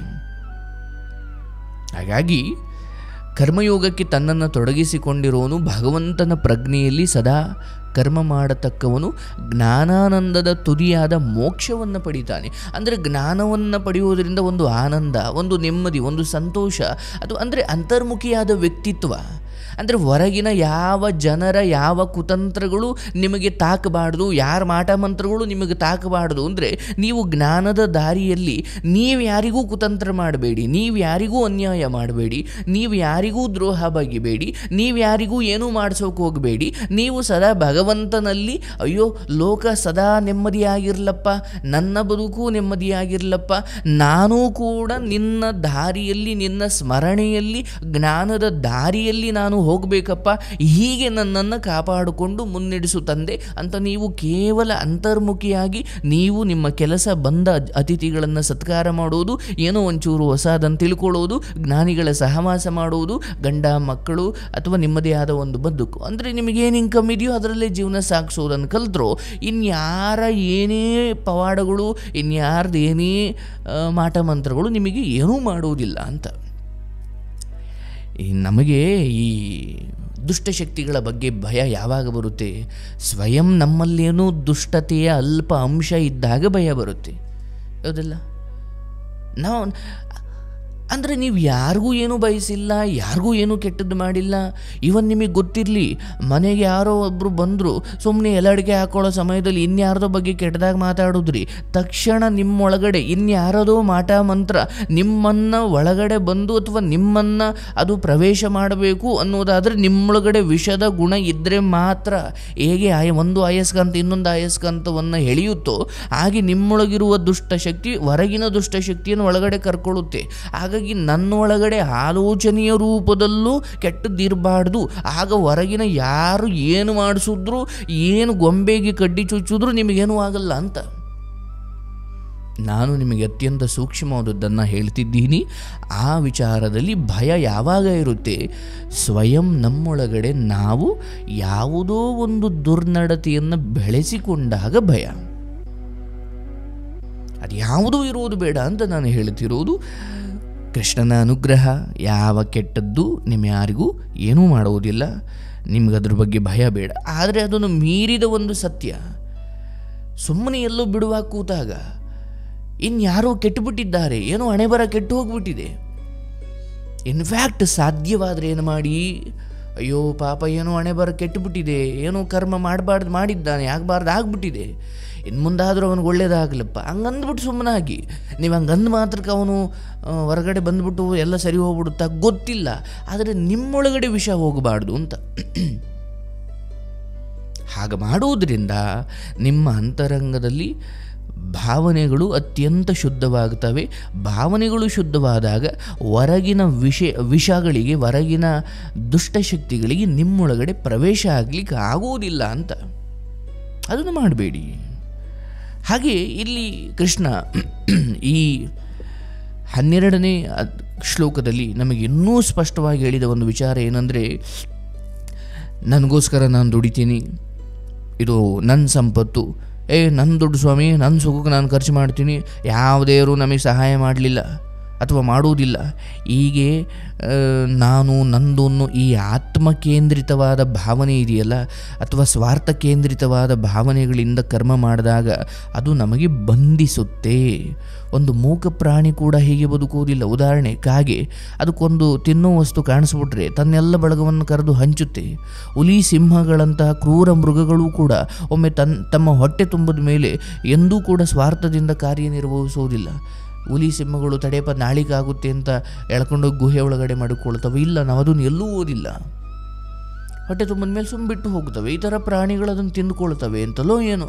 ಹಾಗಾಗಿ ಕರ್ಮಯೋಗಕ್ಕೆ ತನ್ನನ್ನು ತೊಡಗಿಸಿಕೊಂಡಿರೋನು ಭಗವಂತನ ಪ್ರಜ್ಞೆಯಲ್ಲಿ ಸದಾ ಕರ್ಮ ಮಾಡತಕ್ಕವನು ಜ್ಞಾನಾನಂದದ ತುದಿಯಾದ ಮೋಕ್ಷವನ್ನು ಪಡಿತಾನೆ. ಅಂದರೆ ಜ್ಞಾನವನ್ನು ಪಡೆಯುವುದರಿಂದ ಒಂದು ಆನಂದ, ಒಂದು ನೆಮ್ಮದಿ, ಒಂದು ಸಂತೋಷ, ಅದು ಅಂದರೆ ಅಂತರ್ಮುಖಿಯಾದ ವ್ಯಕ್ತಿತ್ವ. ಅಂದರೆ ಹೊರಗಿನ ಯಾವ ಜನರ ಯಾವ ಕುತಂತ್ರಗಳು ನಿಮಗೆ ತಾಕಬಾರ್ದು, ಯಾರ ಮಾಟ ಮಂತ್ರಗಳು ನಿಮಗೆ ತಾಕಬಾರ್ದು. ಅಂದರೆ ನೀವು ಜ್ಞಾನದ ದಾರಿಯಲ್ಲಿ ನೀವು ಯಾರಿಗೂ ಕುತಂತ್ರ ಮಾಡಬೇಡಿ, ನೀವು ಯಾರಿಗೂ ಅನ್ಯಾಯ ಮಾಡಬೇಡಿ, ನೀವು ಯಾರಿಗೂ ದ್ರೋಹ ಬಗೆಬೇಡಿ, ನೀವು ಯಾರಿಗೂ ಏನೂ ಮಾಡಿಸೋಕೆ ಹೋಗಬೇಡಿ. ನೀವು ಸದಾ ಭಗವಂತನಲ್ಲಿ, ಅಯ್ಯೋ ಲೋಕ ಸದಾ ನೆಮ್ಮದಿಯಾಗಿರ್ಲಪ್ಪ, ನನ್ನ ಬದುಕು ನೆಮ್ಮದಿಯಾಗಿರ್ಲಪ್ಪ, ನಾನೂ ಕೂಡ ನಿನ್ನ ದಾರಿಯಲ್ಲಿ, ನಿನ್ನ ಸ್ಮರಣೆಯಲ್ಲಿ, ಜ್ಞಾನದ ದಾರಿಯಲ್ಲಿ ನಾನು ನಾನು ಹೋಗಬೇಕಪ್ಪ, ಹೀಗೆ ನನ್ನನ್ನು ಕಾಪಾಡಿಕೊಂಡು ಮುನ್ನಡೆಸು ತಂದೆ ಅಂತ ನೀವು ಕೇವಲ ಅಂತರ್ಮುಖಿಯಾಗಿ ನೀವು ನಿಮ್ಮ ಕೆಲಸ ಬಂದ ಅತಿಥಿಗಳನ್ನು ಸತ್ಕಾರ ಮಾಡೋದು, ಏನೋ ಒಂಚೂರು ಹೊಸದನ್ನು ತಿಳ್ಕೊಳ್ಳೋದು, ಜ್ಞಾನಿಗಳ ಸಹವಾಸ ಮಾಡೋದು, ಗಂಡ ಮಕ್ಕಳು ಅಥವಾ ನಿಮ್ಮದೇ ಆದ ಒಂದು ಬದುಕು ಅಂದರೆ ನಿಮಗೇನು ಇನ್ಕಮ್ ಇದೆಯೋ ಅದರಲ್ಲೇ ಜೀವನ ಸಾಗಿಸೋದನ್ನು ಕಲಿತ್ರೋ ಇನ್ಯಾರ ಏನೇ ಪವಾಡಗಳು, ಇನ್ಯಾರ್ದು ಏನೇ ಮಾಟ ಮಂತ್ರಗಳು ನಿಮಗೆ ಏನೂ ಮಾಡುವುದಿಲ್ಲ ಅಂತ. ನಮಗೆ ಈ ದುಷ್ಟಶಕ್ತಿಗಳ ಬಗ್ಗೆ ಭಯ ಯಾವಾಗ ಬರುತ್ತೆ? ಸ್ವಯಂ ನಮ್ಮಲ್ಲೇನೂ ದುಷ್ಟತೆಯ ಅಲ್ಪ ಅಂಶ ಇದ್ದಾಗ ಭಯ ಬರುತ್ತೆ, ಹೌದಲ್ಲ? ನಾವು ಅಂದರೆ ನೀವು ಯಾರಿಗೂ ಏನೂ ಬಯಸಿಲ್ಲ, ಯಾರಿಗೂ ಏನೂ ಕೆಟ್ಟದ್ದು ಮಾಡಿಲ್ಲ. ಇವನ್ ನಿಮಗೆ ಗೊತ್ತಿರಲಿ, ಮನೆಗೆ ಯಾರೋ ಒಬ್ಬರು ಬಂದರು, ಸುಮ್ಮನೆ ಎಲಡಿಕೆ ಹಾಕೊಳ್ಳೋ ಸಮಯದಲ್ಲಿ ಇನ್ಯಾರದೋ ಬಗ್ಗೆ ಕೆಟ್ಟದಾಗ ಮಾತಾಡಿದ್ರಿ, ತಕ್ಷಣ ನಿಮ್ಮೊಳಗಡೆ ಇನ್ಯಾರದೋ ಮಾಟ ಮಂತ್ರ ನಿಮ್ಮನ್ನು ಒಳಗಡೆ ಬಂದು ಅಥವಾ ನಿಮ್ಮನ್ನು ಅದು ಪ್ರವೇಶ ಮಾಡಬೇಕು ಅನ್ನೋದಾದರೆ ನಿಮ್ಮೊಳಗಡೆ ವಿಷದ ಗುಣ ಇದ್ದರೆ ಮಾತ್ರ. ಹೇಗೆ ಒಂದು ಅಯಸ್ಕಾಂತ ಇನ್ನೊಂದು ಅಯಸ್ಕಾಂತವನ್ನು ಎಳೆಯುತ್ತೋ ಹಾಗೆ ನಿಮ್ಮೊಳಗಿರುವ ದುಷ್ಟಶಕ್ತಿ ಹೊರಗಿನ ದುಷ್ಟಶಕ್ತಿಯನ್ನು ಒಳಗಡೆ ಕರ್ಕೊಳ್ಳುತ್ತೆ. ಹಾಗಾಗಿ ನನ್ನೊಳಗಡೆ ಆಲೋಚನೆಯ ರೂಪದಲ್ಲೂ ಕೆಟ್ಟದ್ದಿರಬಾರ್ದು. ಆಗ ಹೊರಗಿನ ಯಾರು ಏನು ಮಾಡಿಸಿದ್ರು, ಏನು ಗೊಂಬೆಗೆ ಕಡ್ಡಿ ಚುಚ್ಚಿದ್ರು ನಿಮಗೇನೂ ಆಗಲ್ಲ ಅಂತ. ನಾನು ನಿಮಗೆ ಅತ್ಯಂತ ಸೂಕ್ಷ್ಮವಾದದ್ದನ್ನು ಹೇಳ್ತಿದ್ದೀನಿ. ಆ ವಿಚಾರದಲ್ಲಿ ಭಯ ಯಾವಾಗ ಇರುತ್ತೆ? ಸ್ವಯಂ ನಮ್ಮೊಳಗಡೆ ನಾವು ಯಾವುದೋ ಒಂದು ದುರ್ನಡತೆಯನ್ನು ಬೆಳೆಸಿಕೊಂಡಾಗ ಭಯ. ಅದು ಯಾವುದೂ ಇರುವುದು ಬೇಡ ಅಂತ ನಾನು ಹೇಳ್ತಿರೋದು. ಕೃಷ್ಣನ ಅನುಗ್ರಹ, ಯಾವ ಕೆಟ್ಟದ್ದು ನಿಮ್ಮ ಯಾರಿಗೂ ಏನೂ ಮಾಡುವುದಿಲ್ಲ. ನಿಮಗದ್ರ ಬಗ್ಗೆ ಭಯ ಬೇಡ. ಆದರೆ ಅದನ್ನು ಮೀರಿದ ಒಂದು ಸತ್ಯ, ಸುಮ್ಮನೆ ಎಲ್ಲೋ ಬಿಡುವಾಗ ಕೂತಾಗ ಇನ್ಯಾರೋ ಕೆಟ್ಟುಬಿಟ್ಟಿದ್ದಾರೆ, ಏನೋ ಹಣೆ ಬರ ಕೆಟ್ಟು ಹೋಗ್ಬಿಟ್ಟಿದೆ. ಇನ್ಫ್ಯಾಕ್ಟ್ ಸಾಧ್ಯವಾದರೆ ಏನು ಮಾಡಿ, ಅಯ್ಯೋ ಪಾಪ ಏನೋ ಹಣೆ ಬರ ಕೆಟ್ಟುಬಿಟ್ಟಿದೆ, ಏನೋ ಕರ್ಮ ಮಾಡಿದ್ದಾನೆ, ಆಗಬಾರ್ದು ಆಗ್ಬಿಟ್ಟಿದೆ, ಇನ್ನು ಮುಂದಾದರೂ ಅವನಿಗೆ ಒಳ್ಳೇದಾಗಲಪ್ಪ ಹಂಗಂದ್ಬಿಟ್ಟು ಸುಮ್ಮನಾಗಿ. ನೀವು ಹಂಗಂದು ಮಾತ್ರಕ್ಕೆ ಅವನು ಹೊರಗಡೆ ಬಂದುಬಿಟ್ಟು ಎಲ್ಲ ಸರಿ ಹೋಗ್ಬಿಡುತ್ತಾ ಗೊತ್ತಿಲ್ಲ. ಆದರೆ ನಿಮ್ಮೊಳಗಡೆ ವಿಷ ಹೋಗಬಾರ್ದು ಅಂತ. ಹಾಗೆ ಮಾಡುವುದರಿಂದ ನಿಮ್ಮ ಅಂತರಂಗದಲ್ಲಿ ಭಾವನೆಗಳು ಅತ್ಯಂತ ಶುದ್ಧವಾಗುತ್ತವೆ. ಭಾವನೆಗಳು ಶುದ್ಧವಾದಾಗ ಹೊರಗಿನ ವಿಷಗಳಿಗೆ, ಹೊರಗಿನ ದುಷ್ಟಶಕ್ತಿಗಳಿಗೆ ನಿಮ್ಮೊಳಗಡೆ ಪ್ರವೇಶ ಆಗಲಿಕ್ಕೆ ಆಗುವುದಿಲ್ಲ ಅಂತ. ಅದನ್ನು ಮಾಡಬೇಡಿ. ಹಾಗೆ ಇಲ್ಲಿ ಕೃಷ್ಣ ಈ 12ನೇ ಶ್ಲೋಕದಲ್ಲಿ ನಮಗೆ ಇನ್ನೂ ಸ್ಪಷ್ಟವಾಗಿ ಹೇಳಿದ ಒಂದು ವಿಚಾರ ಏನಂದರೆ, ನನಗೋಸ್ಕರ ನಾನು ದುಡಿತೀನಿ, ಇದು ನನ್ನ ಸಂಪತ್ತು, ನನ್ನ ದುಡ್ಡು ಸ್ವಾಮಿ, ನನ್ನ ಸುಖಕ್ಕೆ ನಾನು ಖರ್ಚು ಮಾಡ್ತೀನಿ, ಯಾವುದೇವರು ನಮಗೆ ಸಹಾಯ ಮಾಡಲಿಲ್ಲ ಅಥವಾ ಮಾಡುವುದಿಲ್ಲ. ಹೀಗೆ ನಾನು ನಂದು ಅನ್ನೋ ಈ ಆತ್ಮಕೇಂದ್ರಿತವಾದ ಭಾವನೆ ಇದೆಯಲ್ಲ, ಅಥವಾ ಸ್ವಾರ್ಥ ಕೇಂದ್ರಿತವಾದ ಭಾವನೆಗಳಿಂದ ಕರ್ಮ ಮಾಡಿದಾಗ ಅದು ನಮಗೆ ಬಂಧಿಸುತ್ತೆ. ಒಂದು ಮೂಕ ಪ್ರಾಣಿ ಕೂಡ ಹೀಗೆ ಬದುಕುವುದಿಲ್ಲ. ಉದಾಹರಣೆ ಕಾಗೆ, ಅದಕ್ಕೊಂದು ತಿನ್ನೋ ವಸ್ತು ಕಾಣಿಸ್ಬಿಟ್ರೆ ತನ್ನೆಲ್ಲ ಬಳಗವನ್ನು ಕರೆದು ಹಂಚುತ್ತೆ. ಹುಲಿ ಸಿಂಹಗಳಂತಹ ಕ್ರೂರ ಮೃಗಗಳು ಕೂಡ ಒಮ್ಮೆ ತಮ್ಮ ಹೊಟ್ಟೆ ತುಂಬಿದ ಮೇಲೆ ಎಂದೂ ಕೂಡ ಸ್ವಾರ್ಥದಿಂದ ಕಾರ್ಯನಿರ್ವಹಿಸುವುದಿಲ್ಲ. ಹುಲಿ ಸಿಂಹಗಳು ತಡೆಯಪ್ಪ ನಾಳಿಗಾಗುತ್ತೆ ಅಂತ ಎಳ್ಕೊಂಡೋಗಿ ಗುಹೆ ಒಳಗಡೆ ಮಾಡಿಕೊಳ್ತವೆ. ಇಲ್ಲ, ನಾವು ಅದನ್ನು ಎಲ್ಲೂ ಓದಿಲ್ಲ. ಹೊಟ್ಟೆ ತುಂಬಿದ ಮೇಲೆ ಸುಮ್ಬಿಟ್ಟು ಹೋಗ್ತವೆ. ಈ ಥರ ಪ್ರಾಣಿಗಳು ಅದನ್ನು ತಿಂದುಕೊಳ್ತವೆ ಅಂತಲೋ ಏನೋ.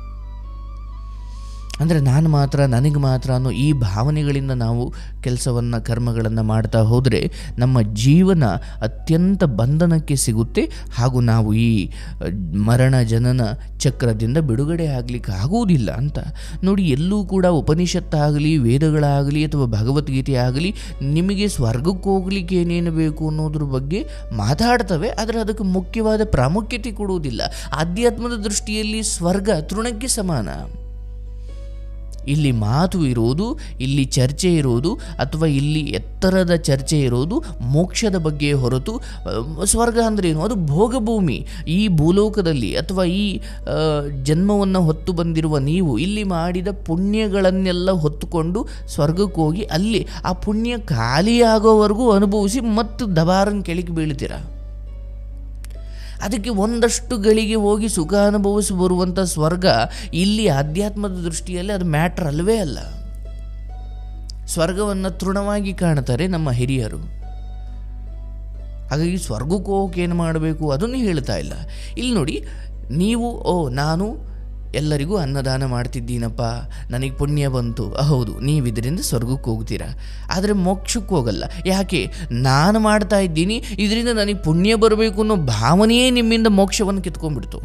ಅಂದರೆ ನಾನು ಮಾತ್ರ, ನನಗೆ ಮಾತ್ರ ಅನ್ನೋ ಈ ಭಾವನೆಗಳಿಂದ ನಾವು ಕೆಲಸವನ್ನು, ಕರ್ಮಗಳನ್ನು ಮಾಡ್ತಾ ಹೋದರೆ ನಮ್ಮ ಜೀವನ ಅತ್ಯಂತ ಬಂಧನಕ್ಕೆ ಸಿಗುತ್ತೆ. ಹಾಗೂ ನಾವು ಈ ಮರಣ ಜನನ ಚಕ್ರದಿಂದ ಬಿಡುಗಡೆ ಆಗಲಿಕ್ಕೆ ಆಗುವುದಿಲ್ಲ ಅಂತ. ನೋಡಿ, ಎಲ್ಲೂ ಕೂಡ ಉಪನಿಷತ್ತಾಗಲಿ, ವೇದಗಳಾಗಲಿ ಅಥವಾ ಭಗವದ್ಗೀತೆ ಆಗಲಿ ನಿಮಗೆ ಸ್ವರ್ಗಕ್ಕೆ ಹೋಗ್ಲಿಕ್ಕೆ ಏನೇನು ಬೇಕು ಅನ್ನೋದ್ರ ಬಗ್ಗೆ ಮಾತಾಡ್ತವೆ. ಆದರೆ ಅದಕ್ಕೆ ಮುಖ್ಯವಾದ ಪ್ರಾಮುಖ್ಯತೆ ಕೊಡುವುದಿಲ್ಲ. ಆಧ್ಯಾತ್ಮದ ದೃಷ್ಟಿಯಲ್ಲಿ ಸ್ವರ್ಗ ತೃಣಕ್ಕೆ ಸಮಾನ. ಇಲ್ಲಿ ಮಾತು ಇರೋದು, ಇಲ್ಲಿ ಚರ್ಚೆ ಇರೋದು, ಅಥವಾ ಇಲ್ಲಿ ಎತ್ತರದ ಚರ್ಚೆ ಇರೋದು ಮೋಕ್ಷದ ಬಗ್ಗೆ ಹೊರತು ಸ್ವರ್ಗ ಅಂದರೆ ಏನು? ಅದು ಭೋಗಭೂಮಿ. ಈ ಭೂಲೋಕದಲ್ಲಿ ಅಥವಾ ಈ ಜನ್ಮವನ್ನು ಹೊತ್ತು ಬಂದಿರುವ ನೀವು ಇಲ್ಲಿ ಮಾಡಿದ ಪುಣ್ಯಗಳನ್ನೆಲ್ಲ ಹೊತ್ತುಕೊಂಡು ಸ್ವರ್ಗಕ್ಕೆ ಹೋಗಿ ಅಲ್ಲಿ ಆ ಪುಣ್ಯ ಖಾಲಿಯಾಗೋವರೆಗೂ ಅನುಭವಿಸಿ ಮತ್ತು ದಬಾರನ್ನು ಕೆಳಗೆ ಬೀಳ್ತೀರ. ಅದಕ್ಕೆ ಒಂದಷ್ಟು ಗಳಿಗೆ ಹೋಗಿ ಸುಖ ಅನುಭವಿಸಿ ಬರುವಂಥ ಸ್ವರ್ಗ ಇಲ್ಲಿ ಆಧ್ಯಾತ್ಮದ ದೃಷ್ಟಿಯಲ್ಲಿ ಅದು ಮ್ಯಾಟ್ರ್ ಅಲ್ಲವೇ ಅಲ್ಲ. ಸ್ವರ್ಗವನ್ನು ತೃಣವಾಗಿ ಕಾಣ್ತಾರೆ ನಮ್ಮ ಹಿರಿಯರು. ಹಾಗಾಗಿ ಸ್ವರ್ಗಕ್ಕೆ ಹೋಗೋಕೆ ಏನು ಮಾಡಬೇಕು ಅದನ್ನು ಹೇಳ್ತಾ ಇಲ್ಲ. ಇಲ್ಲಿ ನೋಡಿ, ನೀವು ನಾನು ಎಲ್ಲರಿಗೂ ಅನ್ನದಾನ ಮಾಡ್ತಿದ್ದೀನಪ್ಪ, ನನಗೆ ಪುಣ್ಯ ಬಂತು. ಹೌದು, ನೀವು ಇದರಿಂದ ಸ್ವರ್ಗಕ್ಕೆ ಹೋಗ್ತೀರಾ, ಆದರೆ ಮೋಕ್ಷಕ್ಕೆ ಹೋಗಲ್ಲ. ಯಾಕೆ? ನಾನು ಮಾಡ್ತಾ ಇದ್ದೀನಿ, ಇದರಿಂದ ನನಗೆ ಪುಣ್ಯ ಬರಬೇಕು ಅನ್ನೋ ಭಾವನೆಯೇ ನಿಮ್ಮಿಂದ ಮೋಕ್ಷವನ್ನು ಕಿತ್ಕೊಂಡ್ಬಿಡ್ತು.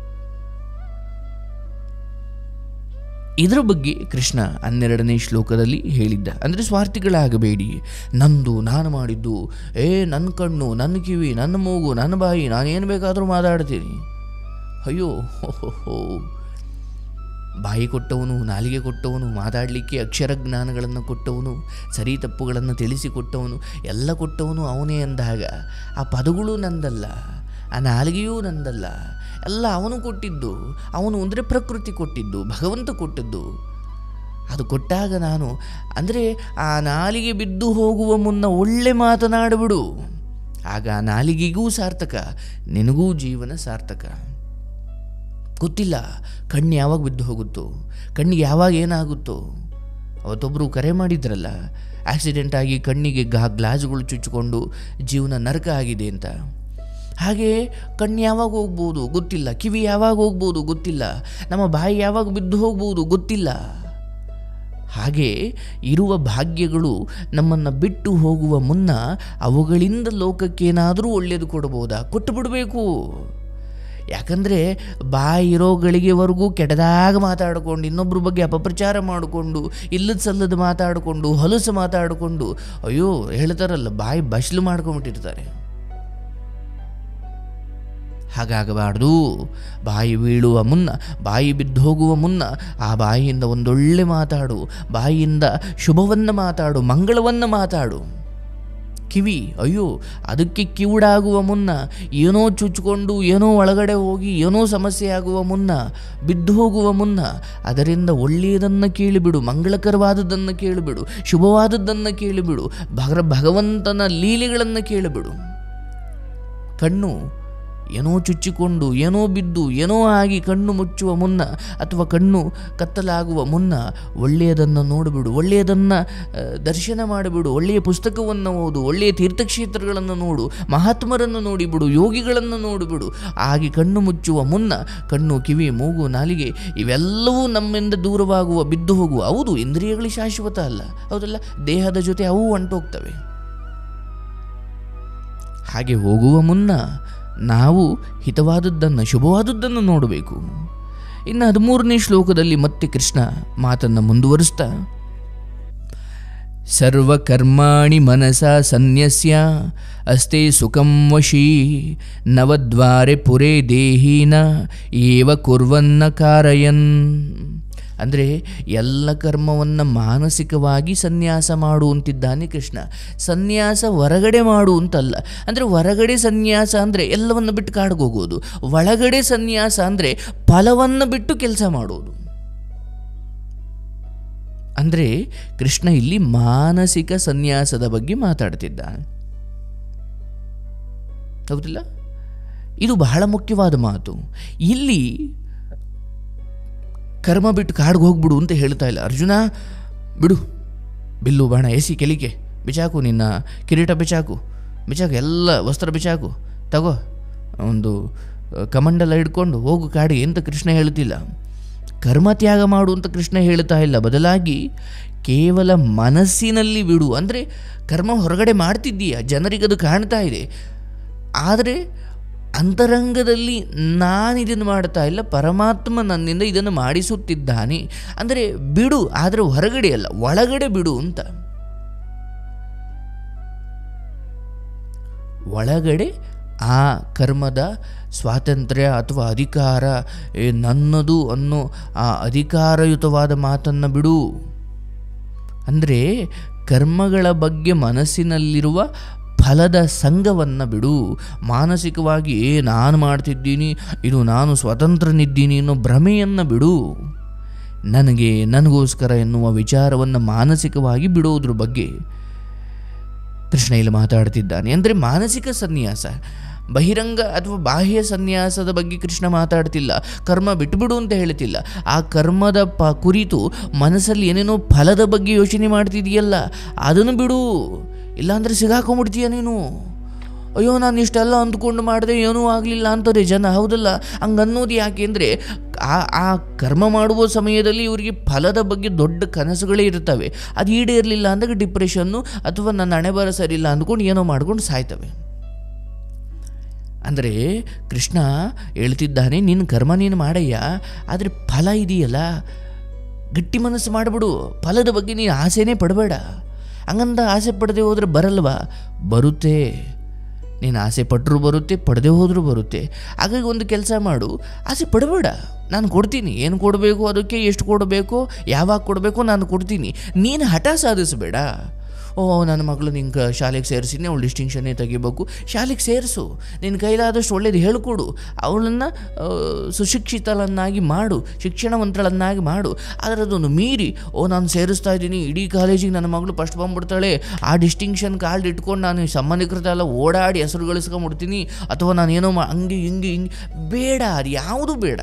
ಇದರ ಬಗ್ಗೆ ಕೃಷ್ಣ 12ನೇ ಶ್ಲೋಕದಲ್ಲಿ ಹೇಳಿದ್ದ. ಅಂದರೆ ಸ್ವಾರ್ಥಿಗಳಾಗಬೇಡಿ, ನಂದು, ನಾನು ಮಾಡಿದ್ದು, ನನ್ನ ಕಣ್ಣು, ನನ್ನ ಕಿವಿ, ನನ್ನ ಮೂಗು, ನನ್ನ ಬಾಯಿ, ನಾನೇನು ಬೇಕಾದರೂ ಮಾತಾಡ್ತೀನಿ. ಅಯ್ಯೋ, ಬಾಯಿ ಕೊಟ್ಟವನು, ನಾಲಿಗೆ ಕೊಟ್ಟವನು, ಮಾತಾಡಲಿಕ್ಕೆ ಅಕ್ಷರ ಜ್ಞಾನಗಳನ್ನು ಕೊಟ್ಟವನು, ಸರಿ ತಪ್ಪುಗಳನ್ನು ತಿಳಿಸಿಕೊಟ್ಟವನು, ಎಲ್ಲ ಕೊಟ್ಟವನು ಅವನೇ ಅಂದಾಗ ಆ ಪದಗಳು ನಂದಲ್ಲ, ಆ ನಾಲಿಗೆಯೂ ನಂದಲ್ಲ, ಎಲ್ಲ ಅವನು ಕೊಟ್ಟಿದ್ದು. ಅವನು ಅಂದರೆ ಪ್ರಕೃತಿ ಕೊಟ್ಟಿದ್ದು, ಭಗವಂತ ಕೊಟ್ಟದ್ದು. ಅದು ಕೊಟ್ಟಾಗ ನಾನು ಅಂದರೆ ಆ ನಾಲಿಗೆ ಬಿದ್ದು ಹೋಗುವ ಮುನ್ನ ಒಳ್ಳೆ ಮಾತನಾಡಿಬಿಡು, ಆಗ ಆ ನಾಲಿಗೆಗೂ ಸಾರ್ಥಕ, ನಿನಗೂ ಜೀವನ ಸಾರ್ಥಕ. ಗೊತ್ತಿಲ್ಲ ಕಣ್ಣು ಯಾವಾಗ ಬಿದ್ದು ಹೋಗುತ್ತೋ, ಕಣ್ಣಿಗೆ ಯಾವಾಗ ಏನಾಗುತ್ತೋ. ಅವತ್ತೊಬ್ಬರು ಕರೆ ಮಾಡಿದ್ರಲ್ಲ, ಆಕ್ಸಿಡೆಂಟ್ ಆಗಿ ಕಣ್ಣಿಗೆ ಗ್ಲಾಸ್ಗಳು ಚುಚ್ಚಿಕೊಂಡು ಜೀವನ ನರಕ ಆಗಿದೆ ಅಂತ. ಹಾಗೆ ಕಣ್ಣು ಯಾವಾಗ ಹೋಗ್ಬೋದು ಗೊತ್ತಿಲ್ಲ, ಕಿವಿ ಯಾವಾಗ ಹೋಗ್ಬೋದು ಗೊತ್ತಿಲ್ಲ, ನಮ್ಮ ಬಾಯಿ ಯಾವಾಗ ಬಿದ್ದು ಹೋಗ್ಬೋದು ಗೊತ್ತಿಲ್ಲ. ಹಾಗೆ ಇರುವ ಭಾಗ್ಯಗಳು ನಮ್ಮನ್ನು ಬಿಟ್ಟು ಹೋಗುವ ಮುನ್ನ ಅವುಗಳಿಂದ ಲೋಕಕ್ಕೇನಾದರೂ ಒಳ್ಳೆಯದು ಕೊಡ್ಬೋದಾ? ಕೊಟ್ಟು ಬಿಡಬೇಕು. ಯಾಕಂದರೆ ಬಾಯಿ ಇರೋಗಳಿಗೆವರೆಗೂ ಕೆಟ್ಟದಾಗ ಮಾತಾಡಿಕೊಂಡು, ಇನ್ನೊಬ್ಬರ ಬಗ್ಗೆ ಅಪಪ್ರಚಾರ ಮಾಡಿಕೊಂಡು, ಇಲ್ಲದ ಸಲ್ಲದ ಮಾತಾಡಿಕೊಂಡು, ಹೊಲಸು ಮಾತಾಡಿಕೊಂಡು, ಅಯ್ಯೋ ಹೇಳ್ತಾರಲ್ಲ, ಬಾಯಿ ಬಸ್ಲು ಮಾಡ್ಕೊಂಬಿಟ್ಟಿರ್ತಾರೆ. ಹಾಗಾಗಬಾರ್ದು. ಬಾಯಿ ಬೀಳುವ ಮುನ್ನ, ಬಾಯಿ ಬಿದ್ದು ಹೋಗುವ ಮುನ್ನ ಆ ಬಾಯಿಯಿಂದ ಒಂದೊಳ್ಳೆ ಮಾತಾಡು, ಬಾಯಿಯಿಂದ ಶುಭವನ್ನು ಮಾತಾಡು, ಮಂಗಳವನ್ನು ಮಾತಾಡು. ಕಿವಿ, ಅಯ್ಯೋ ಅದಕ್ಕೆ ಕಿವುಡಾಗುವ ಮುನ್ನ, ಏನೋ ಚುಚ್ಚಿಕೊಂಡು ಏನೋ ಒಳಗಡೆ ಹೋಗಿ ಏನೋ ಸಮಸ್ಯೆ ಆಗುವ ಮುನ್ನ, ಬಿದ್ದು ಹೋಗುವ ಮುನ್ನ ಅದರಿಂದ ಒಳ್ಳೆಯದನ್ನು ಕೇಳಿಬಿಡು, ಮಂಗಳಕರವಾದದ್ದನ್ನು ಕೇಳಿಬಿಡು, ಶುಭವಾದದ್ದನ್ನು ಕೇಳಿಬಿಡು, ಭಗವಂತನ ಲೀಲೆಗಳನ್ನು ಕೇಳಿಬಿಡು. ಕಣ್ಣು ಏನೋ ಚುಚ್ಚಿಕೊಂಡು, ಏನೋ ಬಿದ್ದು, ಏನೋ ಆಗಿ ಕಣ್ಣು ಮುಚ್ಚುವ ಮುನ್ನ ಅಥವಾ ಕಣ್ಣು ಕತ್ತಲಾಗುವ ಮುನ್ನ ಒಳ್ಳೆಯದನ್ನು ನೋಡಿಬಿಡು, ಒಳ್ಳೆಯದನ್ನು ದರ್ಶನ ಮಾಡಿಬಿಡು, ಒಳ್ಳೆಯ ಪುಸ್ತಕವನ್ನು ಓದು, ಒಳ್ಳೆಯ ತೀರ್ಥಕ್ಷೇತ್ರಗಳನ್ನು ನೋಡು, ಮಹಾತ್ಮರನ್ನು ನೋಡಿಬಿಡು, ಯೋಗಿಗಳನ್ನು ನೋಡಿಬಿಡು. ಆಗಿ ಕಣ್ಣು ಮುಚ್ಚುವ ಮುನ್ನ ಕಣ್ಣು, ಕಿವಿ, ಮೂಗು, ನಾಲಿಗೆ ಇವೆಲ್ಲವೂ ನಮ್ಮಿಂದ ದೂರವಾಗುವ, ಬಿದ್ದು ಹೋಗುವ. ಹೌದು, ಇಂದ್ರಿಯಗಳು ಶಾಶ್ವತ ಅಲ್ಲ, ಹೌದಲ್ಲ, ದೇಹದ ಜೊತೆ ಅವು ಹೊಂಟೋಗ್ತವೆ. ಹಾಗೆ ಹೋಗುವ ಮುನ್ನ ನಾವು ಹಿತವಾದದ್ದನ್ನು, ಶುಭವಾದದ್ದನ್ನು ನೋಡಬೇಕು. ಇನ್ನು 13ನೇ ಶ್ಲೋಕದಲ್ಲಿ ಮತ್ತೆ ಕೃಷ್ಣ ಮಾತನ್ನು ಮುಂದುವರಿಸ್ತಾ, ಸರ್ವಕರ್ಮಾಣಿ ಮನಸಾ ಸನ್ಯಸ್ಯ ಅಸ್ತೆ ಸುಖಂ ವಶೀ ನವದ್ವಾರೆ ಪುರೇ ದೇಹಿನ ಏವ ಕುರ್ವನ್ನ ಕಾರಯನ್. ಅಂದರೆ ಎಲ್ಲ ಕರ್ಮವನ್ನು ಮಾನಸಿಕವಾಗಿ ಸನ್ಯಾಸ ಮಾಡುವಂತಿದ್ದಾನೆ ಕೃಷ್ಣ. ಸನ್ಯಾಸ ಹೊರಗಡೆ ಮಾಡುವಂತಲ್ಲ. ಅಂದರೆ ಹೊರಗಡೆ ಸನ್ಯಾಸ ಅಂದರೆ ಎಲ್ಲವನ್ನು ಬಿಟ್ಟು ಕಾಡ್ಗೋಗೋದು, ಒಳಗಡೆ ಸನ್ಯಾಸ ಅಂದರೆ ಫಲವನ್ನು ಬಿಟ್ಟು ಕೆಲಸ ಮಾಡೋದು. ಅಂದರೆ ಕೃಷ್ಣ ಇಲ್ಲಿ ಮಾನಸಿಕ ಸನ್ಯಾಸದ ಬಗ್ಗೆ ಮಾತಾಡ್ತಿದ್ದಾನೆ, ಹೌದಿಲ್ಲ? ಇದು ಬಹಳ ಮುಖ್ಯವಾದ ಮಾತು. ಇಲ್ಲಿ ಕರ್ಮ ಬಿಟ್ಟು ಕಾಡ್ಗೆ ಹೋಗ್ಬಿಡು ಅಂತ ಹೇಳ್ತಾ ಇಲ್ಲ. ಅರ್ಜುನ ಬಿಡು, ಬಿಲ್ಲು ಬಾಣ ಎಸಿ ಕೆಲಿಕೆ ಬಿಚಾಕು, ನಿನ್ನ ಕಿರೀಟ ಬಿಚಾಕು, ಎಲ್ಲ ವಸ್ತ್ರ ಬಿಚಾಕು, ತಗೋ ಒಂದು ಕಮಂಡಲ ಹಿಡ್ಕೊಂಡು ಹೋಗು ಕಾಡಿಗೆ ಅಂತ ಕೃಷ್ಣ ಹೇಳ್ತಿಲ್ಲ. ಕರ್ಮ ತ್ಯಾಗ ಮಾಡು ಅಂತ ಕೃಷ್ಣ ಹೇಳ್ತಾ ಇಲ್ಲ. ಬದಲಾಗಿ ಕೇವಲ ಮನಸ್ಸಿನಲ್ಲಿ ಬಿಡು. ಅಂದರೆ ಕರ್ಮ ಹೊರಗಡೆ ಮಾಡ್ತಿದ್ದೀಯ, ಜನರಿಗದು ಕಾಣ್ತಾ ಇದೆ, ಆದರೆ ಅಂತರಂಗದಲ್ಲಿ ನಾನು ಇದನ್ನು ಮಾಡ್ತಾ ಇಲ್ಲ, ಪರಮಾತ್ಮ ನನ್ನಿಂದ ಇದನ್ನು ಮಾಡಿಸುತ್ತಿದ್ದಾನೆ. ಅಂದರೆ ಬಿಡು, ಆದರೆ ಹೊರಗಡೆ ಅಲ್ಲ, ಒಳಗಡೆ ಬಿಡು ಅಂತ. ಒಳಗಡೆ ಆ ಕರ್ಮದ ಸ್ವಾತಂತ್ರ್ಯ ಅಥವಾ ಅಧಿಕಾರ ನನ್ನದು ಅನ್ನೋ ಆ ಅಧಿಕಾರಯುತವಾದ ಮಾತನ್ನು ಬಿಡು. ಅಂದರೆ ಕರ್ಮಗಳ ಬಗ್ಗೆ ಮನಸ್ಸಿನಲ್ಲಿರುವ ಫಲದ ಸಂಘವನ್ನು ಬಿಡು. ಮಾನಸಿಕವಾಗಿ ನಾನು ಮಾಡ್ತಿದ್ದೀನಿ, ಇದು ನಾನು ಸ್ವತಂತ್ರನಿದ್ದೀನಿ ಅನ್ನೋ ಭ್ರಮೆಯನ್ನು ಬಿಡು. ನನಗೋಸ್ಕರ ಎನ್ನುವ ವಿಚಾರವನ್ನು ಮಾನಸಿಕವಾಗಿ ಬಿಡೋದ್ರ ಬಗ್ಗೆ ಕೃಷ್ಣ ಇಲ್ಲಿ ಮಾತಾಡ್ತಿದ್ದಾನೆ. ಅಂದರೆ ಮಾನಸಿಕ ಸನ್ಯಾಸ, ಬಹಿರಂಗ ಅಥವಾ ಬಾಹ್ಯ ಸನ್ಯಾಸದ ಬಗ್ಗೆ ಕೃಷ್ಣ ಮಾತಾಡ್ತಿಲ್ಲ. ಕರ್ಮ ಬಿಟ್ಟುಬಿಡು ಅಂತ ಹೇಳ್ತಿಲ್ಲ. ಆ ಕರ್ಮದ ಕುರಿತು ಮನಸ್ಸಲ್ಲಿ ಏನೇನೋ ಫಲದ ಬಗ್ಗೆ ಯೋಚನೆ ಮಾಡ್ತಿದೆಯಲ್ಲ, ಅದನ್ನು ಬಿಡು. ಇಲ್ಲಾಂದರೆ ಸಿಗಾಕೊಂಡ್ಬಿಡ್ತೀಯ ನೀನು. ಅಯ್ಯೋ ನಾನು ಇಷ್ಟೆಲ್ಲ ಅಂದ್ಕೊಂಡು ಮಾಡಿದೆ ಏನೂ ಆಗಲಿಲ್ಲ ಅಂತಾರೆ ಜನ, ಹೌದಲ್ಲ? ಹಂಗನ್ನೋದು ಯಾಕೆ ಅಂದರೆ ಆ ಕರ್ಮ ಮಾಡುವ ಸಮಯದಲ್ಲಿ ಇವರಿಗೆ ಫಲದ ಬಗ್ಗೆ ದೊಡ್ಡ ಕನಸುಗಳೇ ಇರ್ತವೆ. ಅದು ಈಡೇರಲಿಲ್ಲ ಅಂದಾಗ ಡಿಪ್ರೆಷನ್ನು ಅಥವಾ ನನ್ನ ಹಣೆ ಬರ ಸರಿಯಿಲ್ಲ ಅಂದ್ಕೊಂಡು ಏನೋ ಮಾಡ್ಕೊಂಡು ಸಾಯ್ತವೆ. ಅಂದರೆ ಕೃಷ್ಣ ಹೇಳ್ತಿದ್ದಾನೆ, ನಿನ್ನ ಕರ್ಮ ನೀನು ಮಾಡಯ್ಯ, ಆದರೆ ಫಲ ಇದೆಯಲ್ಲ, ಗಟ್ಟಿ ಮನಸ್ಸು ಮಾಡಿಬಿಡು. ಫಲದ ಬಗ್ಗೆ ನೀನು ಆಸೆನೇ ಪಡಬೇಡ. ಹಂಗಂತ ಆಸೆ ಪಡದೆ ಹೋದರೆ ಬರಲ್ವಾ? ಬರುತ್ತೆ. ನೀನು ಆಸೆ ಪಟ್ಟರೂ ಬರುತ್ತೆ, ಪಡೆದೇ ಹೋದರೂ ಬರುತ್ತೆ. ಹಾಗಾಗಿ ಒಂದು ಕೆಲಸ ಮಾಡು, ಆಸೆ ಪಡಬೇಡ. ನಾನು ಕೊಡ್ತೀನಿ, ಏನು ಕೊಡಬೇಕು ಅದಕ್ಕೆ, ಎಷ್ಟು ಕೊಡಬೇಕು, ಯಾವಾಗ ಕೊಡಬೇಕು ನಾನು ಕೊಡ್ತೀನಿ. ನೀನು ಹಠ ಸಾಧಿಸಬೇಡ. ನನ್ನ ಮಗಳು ನಿಂಗೆ ಶಾಲೆಗೆ ಸೇರಿಸಿನಿ, ಅವಳು ಡಿಸ್ಟಿಂಕ್ಷನ್ನೇ ತೆಗಿಬೇಕು. ಶಾಲೆಗೆ ಸೇರಿಸು, ನಿನ್ನ ಕೈಲಾದಷ್ಟು ಒಳ್ಳೇದು ಹೇಳಿಕೊಡು, ಅವಳನ್ನು ಸುಶಿಕ್ಷಿತಳನ್ನಾಗಿ ಮಾಡು, ಶಿಕ್ಷಣವಂತಳನ್ನಾಗಿ ಮಾಡು. ಆದರೆ ಅದನ್ನು ಮೀರಿ ನಾನು ಸೇರಿಸ್ತಾ ಇದ್ದೀನಿ, ಇಡೀ ಕಾಲೇಜಿಗೆ ನನ್ನ ಮಗಳು ಫಸ್ಟ್ ಬಂದ್ಬಿಡ್ತಾಳೆ, ಆ ಡಿಸ್ಟಿಂಕ್ಷನ್ ಕಾರ್ಡ್ ಇಟ್ಕೊಂಡು ನಾನು ಸಂಬಂಧಿಕರತ ಎಲ್ಲ ಓಡಾಡಿ ಹೆಸರು ಗಳಿಸ್ಕೊಂಡ್ಬಿಡ್ತೀನಿ, ಅಥವಾ ನಾನೇನೋ ಹಂಗೆ ಹಿಂಗೆ ಬೇಡ. ಅದು ಯಾವುದೂ ಬೇಡ.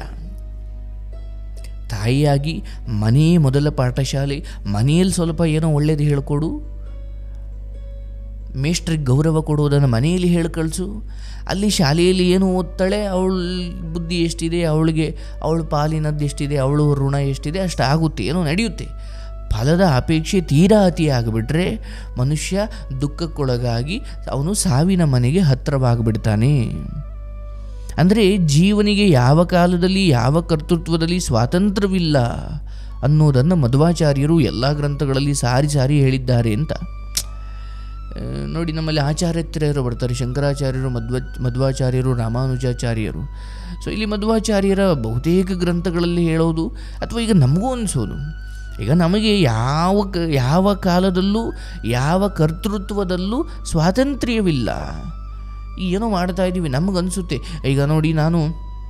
ತಾಯಿಯಾಗಿ ಮನೆಯೇ ಮೊದಲ ಪಾಠಶಾಲೆ. ಮನೆಯಲ್ಲಿ ಸ್ವಲ್ಪ ಏನೋ ಒಳ್ಳೇದು ಹೇಳ್ಕೊಡು. ಮೇಷ್ಟ್ರಿಗೆ ಗೌರವ ಕೊಡುವುದನ್ನು ಮನೆಯಲ್ಲಿ ಹೇಳಿ ಕಳಿಸು. ಅಲ್ಲಿ ಶಾಲೆಯಲ್ಲಿ ಏನು ಓದ್ತಾಳೆ, ಅವಳ ಬುದ್ಧಿ ಎಷ್ಟಿದೆ, ಅವಳ ಪಾಲಿನದ್ದು ಎಷ್ಟಿದೆ, ಅವಳ ಋಣ ಎಷ್ಟಿದೆ ಅಷ್ಟು ಆಗುತ್ತೆ, ಏನೋ ನಡೆಯುತ್ತೆ. ಫಲದ ಅಪೇಕ್ಷೆ ತೀರಾ ಅತಿ ಆಗಿಬಿಟ್ರೆ ಮನುಷ್ಯ ದುಃಖಕ್ಕೊಳಗಾಗಿ ಅವನು ಸಾವಿನ ಮನೆಗೆ ಹತ್ತಿರವಾಗಿಬಿಡ್ತಾನೆ. ಅಂದರೆ ಜೀವನಿಗೆ ಯಾವ ಕಾಲದಲ್ಲಿ ಯಾವ ಕರ್ತೃತ್ವದಲ್ಲಿ ಸ್ವಾತಂತ್ರ್ಯವಿಲ್ಲ ಅನ್ನೋದನ್ನು ಮಧ್ವಾಚಾರ್ಯರು ಎಲ್ಲ ಗ್ರಂಥಗಳಲ್ಲಿ ಸಾರಿ ಸಾರಿ ಹೇಳಿದ್ದಾರೆ ಅಂತ. ನೋಡಿ, ನಮ್ಮಲ್ಲಿ ಆಚಾರ್ಯರು ಬರ್ತಾರೆ, ಶಂಕರಾಚಾರ್ಯರು, ಮಧ್ವಾಚಾರ್ಯರು, ರಾಮಾನುಜಾಚಾರ್ಯರು. ಸೊ ಇಲ್ಲಿ ಮಧ್ವಾಚಾರ್ಯರ ಬಹುತೇಕ ಗ್ರಂಥಗಳಲ್ಲಿ ಹೇಳೋದು, ಅಥವಾ ಈಗ ನಮಗೂ ಅನಿಸೋದು, ಈಗ ನಮಗೆ ಯಾವ ಕಾಲದಲ್ಲೂ ಯಾವ ಕರ್ತೃತ್ವದಲ್ಲೂ ಸ್ವಾತಂತ್ರ್ಯವಿಲ್ಲ. ಏನೋ ಮಾಡ್ತಾ ಇದ್ದೀವಿ ನಮಗನ್ಸುತ್ತೆ. ಈಗ ನೋಡಿ, ನಾನು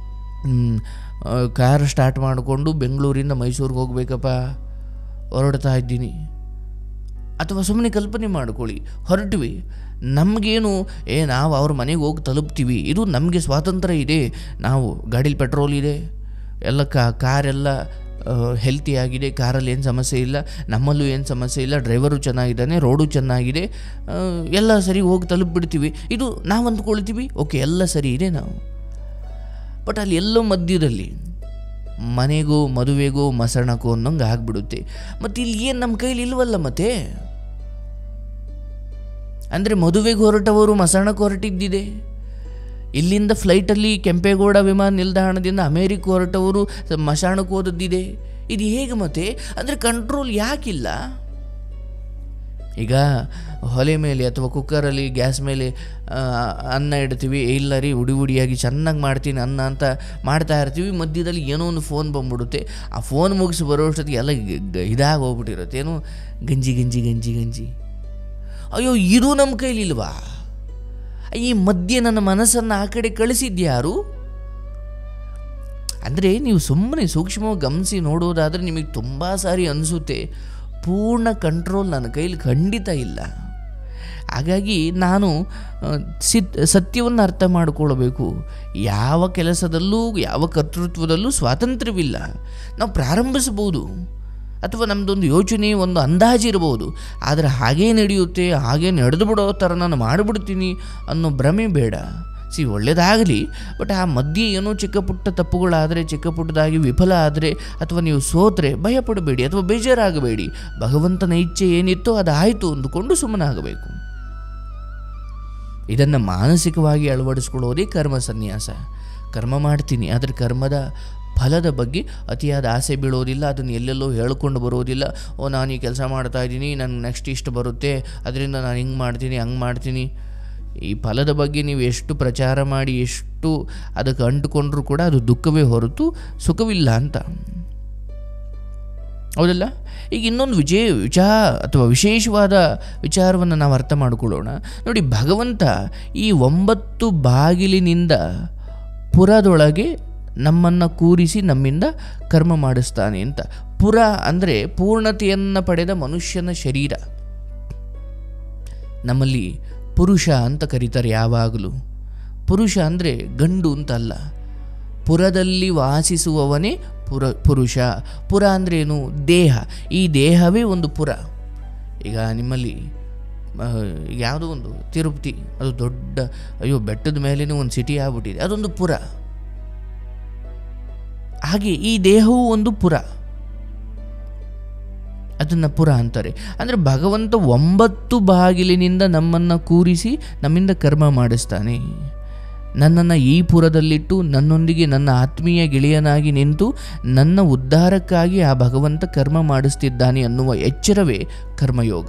ಕಾರ್ ಸ್ಟಾರ್ಟ್ ಮಾಡಿಕೊಂಡು ಬೆಂಗಳೂರಿಂದ ಮೈಸೂರಿಗೆ ಹೋಗ್ಬೇಕಪ್ಪ ಹೊರಡ್ತಾ ಇದ್ದೀನಿ, ಅಥವಾ ಸುಮ್ಮನೆ ಕಲ್ಪನೆ ಮಾಡ್ಕೊಳ್ಳಿ, ಹೊರಟ್ವಿ, ನಮಗೇನು ನಾವು ಅವ್ರ ಮನೆಗೆ ಹೋಗಿ ತಲುಪ್ತೀವಿ, ಇದು ನಮಗೆ ಸ್ವಾತಂತ್ರ್ಯ ಇದೆ. ನಾವು ಗಾಡೀಲಿ ಪೆಟ್ರೋಲ್ ಇದೆ, ಎಲ್ಲ ಕಾರೆಲ್ಲ ಹೆಲ್ತಿಯಾಗಿದೆ, ಕಾರಲ್ಲಿ ಏನು ಸಮಸ್ಯೆ ಇಲ್ಲ, ನಮ್ಮಲ್ಲೂ ಏನು ಸಮಸ್ಯೆ ಇಲ್ಲ, ಡ್ರೈವರು ಚೆನ್ನಾಗಿದ್ದಾನೆ, ರೋಡು ಚೆನ್ನಾಗಿದೆ, ಎಲ್ಲ ಸರಿ ಹೋಗಿ ತಲುಪಿಬಿಡ್ತೀವಿ. ಇದು ನಾವು ಅಂದ್ಕೊಳ್ತೀವಿ, ಓಕೆ ಎಲ್ಲ ಸರಿ ಇದೆ ನಾವು. ಬಟ್ ಅಲ್ಲಿ ಎಲ್ಲೋ ಮಧ್ಯದಲ್ಲಿ ಮನೆಗೂ ಮದುವೆಗೂ ಮಸಣಕ್ಕೂ ಅನ್ನೋಂಗೆ ಆಗಿಬಿಡುತ್ತೆ. ಮತ್ತು ಇಲ್ಲಿ ಏನು ನಮ್ಮ ಕೈಲಿ ಇಲ್ವಲ್ಲ. ಮತ್ತೆ ಅಂದರೆ ಮದುವೆಗೆ ಹೊರಟವರು ಮಸಣಕ್ಕೆ ಹೊರಟಿದ್ದಿದೆ, ಇಲ್ಲಿಂದ ಫ್ಲೈಟಲ್ಲಿ ಕೆಂಪೇಗೌಡ ವಿಮಾನ ನಿಲ್ದಾಣದಿಂದ ಅಮೇರಿಕ ಹೊರಟವರು ಮಶಾಣಕ್ಕೆ ಹೋದದ್ದಿದೆ. ಇದು ಹೇಗೆ ಮತ್ತೆ? ಅಂದರೆ ಕಂಟ್ರೋಲ್ ಯಾಕಿಲ್ಲ? ಈಗ ಒಲೆ ಮೇಲೆ ಅಥವಾ ಕುಕ್ಕರಲ್ಲಿ ಗ್ಯಾಸ್ ಮೇಲೆ ಅನ್ನ ಇಡ್ತೀವಿ, ಇಲ್ಲ ರೀ ಉಡಿಯಾಗಿ ಚೆನ್ನಾಗಿ ಮಾಡ್ತೀನಿ ಅನ್ನ ಅಂತ ಮಾಡ್ತಾ ಇರ್ತೀವಿ, ಮಧ್ಯದಲ್ಲಿ ಏನೋ ಒಂದು ಫೋನ್ ಬಂದ್ಬಿಡುತ್ತೆ. ಆ ಫೋನ್ ಮುಗಿಸಿ ಬರೋಷ್ಟೊತ್ತಿಗೆ ಎಲ್ಲ ಇದಾಗಿ ಹೋಗ್ಬಿಟ್ಟಿರುತ್ತೆ, ಏನೋ ಗಂಜಿ ಗಂಜಿ ಗಂಜಿ ಗಂಜಿ. ಅಯ್ಯೋ, ಇದು ನಮ್ಮ ಕೈಲಿಲ್ವಾ? ಈ ಮಧ್ಯೆ ನನ್ನ ಮನಸ್ಸನ್ನು ಆ ಕಡೆ ಕಳಿಸಿದ್ಯಾರು? ಅಂದರೆ ನೀವು ಸುಮ್ಮನೆ ಸೂಕ್ಷ್ಮವಾಗಿ ಗಮನಿಸಿ ನೋಡೋದಾದರೆ ನಿಮಗೆ ತುಂಬ ಸಾರಿ ಅನಿಸುತ್ತೆ, ಪೂರ್ಣ ಕಂಟ್ರೋಲ್ ನನ್ನ ಕೈಲಿ ಖಂಡಿತ ಇಲ್ಲ. ಹಾಗಾಗಿ ನಾನು ಸತ್ಯವನ್ನು ಅರ್ಥ ಮಾಡಿಕೊಳ್ಳಬೇಕು. ಯಾವ ಕೆಲಸದಲ್ಲೂ ಯಾವ ಕರ್ತೃತ್ವದಲ್ಲೂ ಸ್ವಾತಂತ್ರ್ಯವಿಲ್ಲ. ನಾವು ಪ್ರಾರಂಭಿಸ್ಬೋದು, ಅಥವಾ ನಮ್ಮದೊಂದು ಯೋಚನೆ, ಒಂದು ಅಂದಾಜು ಇರ್ಬೋದು, ಆದರೆ ಹಾಗೇ ನಡೆಯುತ್ತೆ, ಹಾಗೇ ನಡೆದು ಬಿಡೋ ಥರ ನಾನು ಮಾಡಿಬಿಡ್ತೀನಿ ಅನ್ನೋ ಭ್ರಮೆ ಬೇಡ. ಒಳ್ಳೆಯದಾಗಲಿ, ಬಟ್ ಆ ಮಧ್ಯೆ ಏನೋ ಚಿಕ್ಕ ಪುಟ್ಟ ತಪ್ಪುಗಳಾದರೆ, ಚಿಕ್ಕ ಪುಟ್ಟದಾಗಿ ವಿಫಲ ಆದರೆ, ಅಥವಾ ನೀವು ಸೋತ್ರೆ ಭಯಪಡಬೇಡಿ ಅಥವಾ ಬೇಜಾರಾಗಬೇಡಿ. ಭಗವಂತನ ಇಚ್ಛೆ ಏನಿತ್ತೋ ಅದಾಯಿತು ಅಂದುಕೊಂಡು ಸುಮ್ಮನಾಗಬೇಕು. ಇದನ್ನು ಮಾನಸಿಕವಾಗಿ ಅಳವಡಿಸ್ಕೊಳ್ಳೋದೇ ಕರ್ಮ ಸನ್ಯಾಸ. ಕರ್ಮ ಮಾಡ್ತೀನಿ, ಆದರೆ ಕರ್ಮದ ಫಲದ ಬಗ್ಗೆ ಅತಿಯಾದ ಆಸೆ ಬೀಳೋದಿಲ್ಲ, ಅದನ್ನು ಎಲ್ಲೆಲ್ಲೋ ಹೇಳ್ಕೊಂಡು ಬರೋದಿಲ್ಲ. ನಾನು ಈ ಕೆಲಸ ಮಾಡ್ತಾಯಿದ್ದೀನಿ, ನನಗೆ ನೆಕ್ಸ್ಟ್ ಇಷ್ಟು ಬರುತ್ತೆ, ಅದರಿಂದ ನಾನು ಹಿಂಗೆ ಮಾಡ್ತೀನಿ ಹಂಗೆ ಮಾಡ್ತೀನಿ. ಈ ಫಲದ ಬಗ್ಗೆ ನೀವು ಎಷ್ಟು ಪ್ರಚಾರ ಮಾಡಿ ಎಷ್ಟು ಅದಕ್ಕೆ ಅಂಟುಕೊಂಡ್ರೂ ಕೂಡ ಅದು ದುಃಖವೇ ಹೊರತು ಸುಖವಿಲ್ಲ ಅಂತ, ಹೌದಲ್ಲ? ಈಗ ಇನ್ನೊಂದು ವಿಶೇಷವಾದ ವಿಚಾರವನ್ನು ನಾವು ಅರ್ಥ ಮಾಡಿಕೊಳ್ಳೋಣ. ನೋಡಿ, ಭಗವಂತ ಈ 9 ಬಾಗಿಲಿನಿಂದ ಪುರದೊಳಗೆ ನಮ್ಮನ್ನು ಕೂರಿಸಿ ನಮ್ಮಿಂದ ಕರ್ಮ ಮಾಡಿಸ್ತಾನೆ ಅಂತ. ಪುರ ಅಂದರೆ ಪೂರ್ಣತೆಯನ್ನು ಪಡೆದ ಮನುಷ್ಯನ ಶರೀರ. ನಮ್ಮಲ್ಲಿ ಪುರುಷ ಅಂತ ಕರೀತಾರೆ ಯಾವಾಗಲೂ. ಪುರುಷ ಅಂದರೆ ಗಂಡು ಅಂತಲ್ಲ, ಪುರದಲ್ಲಿ ವಾಸಿಸುವವನೇ ಪುರುಷ. ಪುರ ಅಂದ್ರೇನು? ದೇಹ. ಈ ದೇಹವೇ ಒಂದು ಪುರ. ಈಗ ನಿಮ್ಮಲ್ಲಿ ಯಾವುದೋ ಒಂದು ತಿರುಪತಿ, ಅದು ದೊಡ್ಡ, ಅಯ್ಯೋ ಬೆಟ್ಟದ ಮೇಲೇ ಒಂದು ಸಿಟಿ ಆಗ್ಬಿಟ್ಟಿದೆ, ಅದೊಂದು ಪುರ. ಹಾಗೆ ಈ ದೇಹವು ಒಂದು ಪುರ, ಅದನ್ನು ಪುರ ಅಂತಾರೆ. ಅಂದರೆ ಭಗವಂತ 9 ಬಾಗಿಲಿನಿಂದ ನಮ್ಮನ್ನು ಕೂರಿಸಿ ನಮ್ಮಿಂದ ಕರ್ಮ ಮಾಡಿಸ್ತಾನೆ. ನನ್ನನ್ನು ಈ ಪುರದಲ್ಲಿಟ್ಟು ನನ್ನೊಂದಿಗೆ ನನ್ನ ಆತ್ಮೀಯ ಗೆಳೆಯನಾಗಿ ನಿಂತು ನನ್ನ ಉದ್ಧಾರಕ್ಕಾಗಿ ಆ ಭಗವಂತ ಕರ್ಮ ಮಾಡಿಸ್ತಿದ್ದಾನೆ ಅನ್ನುವ ಎಚ್ಚರವೇ ಕರ್ಮಯೋಗ.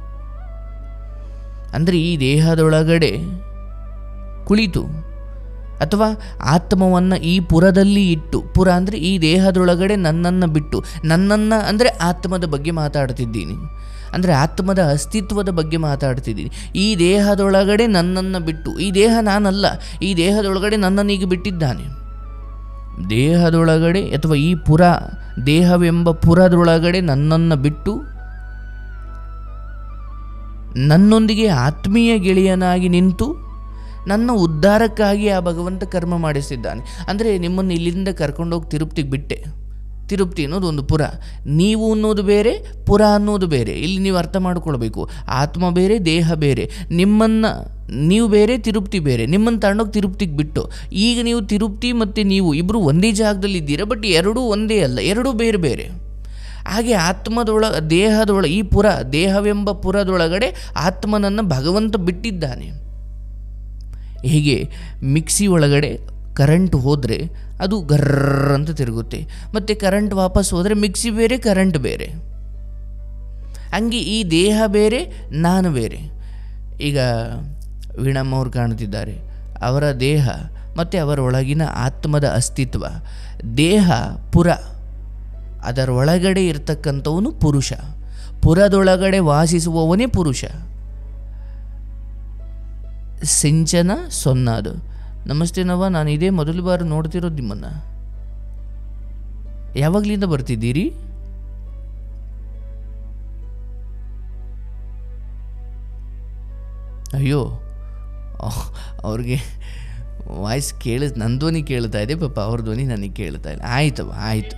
ಅಂದರೆ ಈ ದೇಹದೊಳಗಡೆ ಕುಳಿತು ಅಥವಾ ಆತ್ಮವನ್ನು ಈ ಪುರದಲ್ಲಿ ಇಟ್ಟು, ಪುರ ಅಂದರೆ ಈ ದೇಹದೊಳಗಡೆ ನನ್ನನ್ನು ಬಿಟ್ಟು, ನನ್ನನ್ನು ಅಂದರೆ ಆತ್ಮದ ಬಗ್ಗೆ ಮಾತಾಡ್ತಿದ್ದೀನಿ, ಅಂದರೆ ಆತ್ಮದ ಅಸ್ತಿತ್ವದ ಬಗ್ಗೆ ಮಾತಾಡ್ತಿದ್ದೀನಿ. ಈ ದೇಹದೊಳಗಡೆ ನನ್ನನ್ನು ಬಿಟ್ಟು, ಈ ದೇಹ ನಾನಲ್ಲ, ಈ ದೇಹದೊಳಗಡೆ ನನ್ನನ್ನೀಗ ಬಿಟ್ಟಿದ್ದಾನೆ. ದೇಹದೊಳಗಡೆ ಅಥವಾ ಈ ಪುರ, ದೇಹವೆಂಬ ಪುರದೊಳಗಡೆ ನನ್ನನ್ನು ಬಿಟ್ಟು ನನ್ನೊಂದಿಗೆ ಆತ್ಮೀಯ ಗೆಳೆಯನಾಗಿ ನಿಂತು ನನ್ನ ಉದ್ಧಾರಕ್ಕಾಗಿ ಆ ಭಗವಂತ ಕರ್ಮ ಮಾಡಿಸಿದ್ದಾನೆ. ಅಂದರೆ ನಿಮ್ಮನ್ನು ಇಲ್ಲಿಂದ ಕರ್ಕೊಂಡೋಗಿ ತಿರುಪತಿಗೆ ಬಿಟ್ಟೆ. ತಿರುಪತಿ ಅನ್ನೋದು ಒಂದು ಪುರ, ನೀವು ಅನ್ನೋದು ಬೇರೆ, ಪುರ ಅನ್ನೋದು ಬೇರೆ. ಇಲ್ಲಿ ನೀವು ಅರ್ಥ ಮಾಡ್ಕೊಳ್ಬೇಕು, ಆತ್ಮ ಬೇರೆ, ದೇಹ ಬೇರೆ. ನಿಮ್ಮನ್ನು ನೀವು ಬೇರೆ, ತಿರುಪತಿ ಬೇರೆ. ನಿಮ್ಮನ್ನು ತಗೊಂಡೋಗಿ ತಿರುಪತಿಗೆ ಬಿಟ್ಟು ಈಗ ನೀವು ತಿರುಪತಿ ಮತ್ತು ನೀವು ಇಬ್ಬರು ಒಂದೇ ಜಾಗದಲ್ಲಿ ಇದ್ದೀರಾ, ಬಟ್ ಎರಡೂ ಒಂದೇ ಅಲ್ಲ, ಎರಡೂ ಬೇರೆ ಬೇರೆ. ಹಾಗೆ ಈ ಪುರ, ದೇಹವೆಂಬ ಪುರದೊಳಗಡೆ ಆತ್ಮನನ್ನು ಭಗವಂತ ಬಿಟ್ಟಿದ್ದಾನೆ. ಹೀಗೆ ಮಿಕ್ಸಿ ಒಳಗಡೆ ಕರೆಂಟ್ ಹೋದರೆ ಅದು ಗರ್ರ ಅಂತ ತಿರುಗುತ್ತೆ, ಮತ್ತು ಕರೆಂಟ್ ವಾಪಸ್ ಹೋದರೆ ಮಿಕ್ಸಿ ಬೇರೆ, ಕರೆಂಟ್ ಬೇರೆ. ಹಂಗೆ ಈ ದೇಹ ಬೇರೆ, ನಾನು ಬೇರೆ. ಈಗ ವೀಣಮ್ಮವ್ರು ಕಾಣುತ್ತಿದ್ದಾರೆ, ಅವರ ದೇಹ ಮತ್ತು ಅವರ ಒಳಗಿನ ಆತ್ಮದ ಅಸ್ತಿತ್ವ. ದೇಹ ಪುರ, ಅದರ ಒಳಗಡೆ ಇರ್ತಕ್ಕಂಥವನು ಪುರುಷ, ಪುರದೊಳಗಡೆ ವಾಸಿಸುವವನೇ ಪುರುಷ. ಸಿಂಚನ ಸೊನ್ನಾದು. ನಮಸ್ತೆ ನವ, ನಾನು ಇದೇ ಮೊದಲು ಬಾರಿ ನೋಡ್ತಿರೋದು ನಿಮ್ಮನ್ನು. ಯಾವಾಗಲಿಂದ ಬರ್ತಿದ್ದೀರಿ? ಅಯ್ಯೋ, ಅವ್ರಿಗೆ ವಾಯ್ಸ್ ನನ್ನ ಧ್ವನಿ ಕೇಳ್ತಾ ಇದೆ, ಪಾಪ ಅವ್ರ ಧ್ವನಿ ನನಗೆ ಕೇಳ್ತಾ ಇಲ್ಲ. ಆಯ್ತವ, ಆಯಿತು.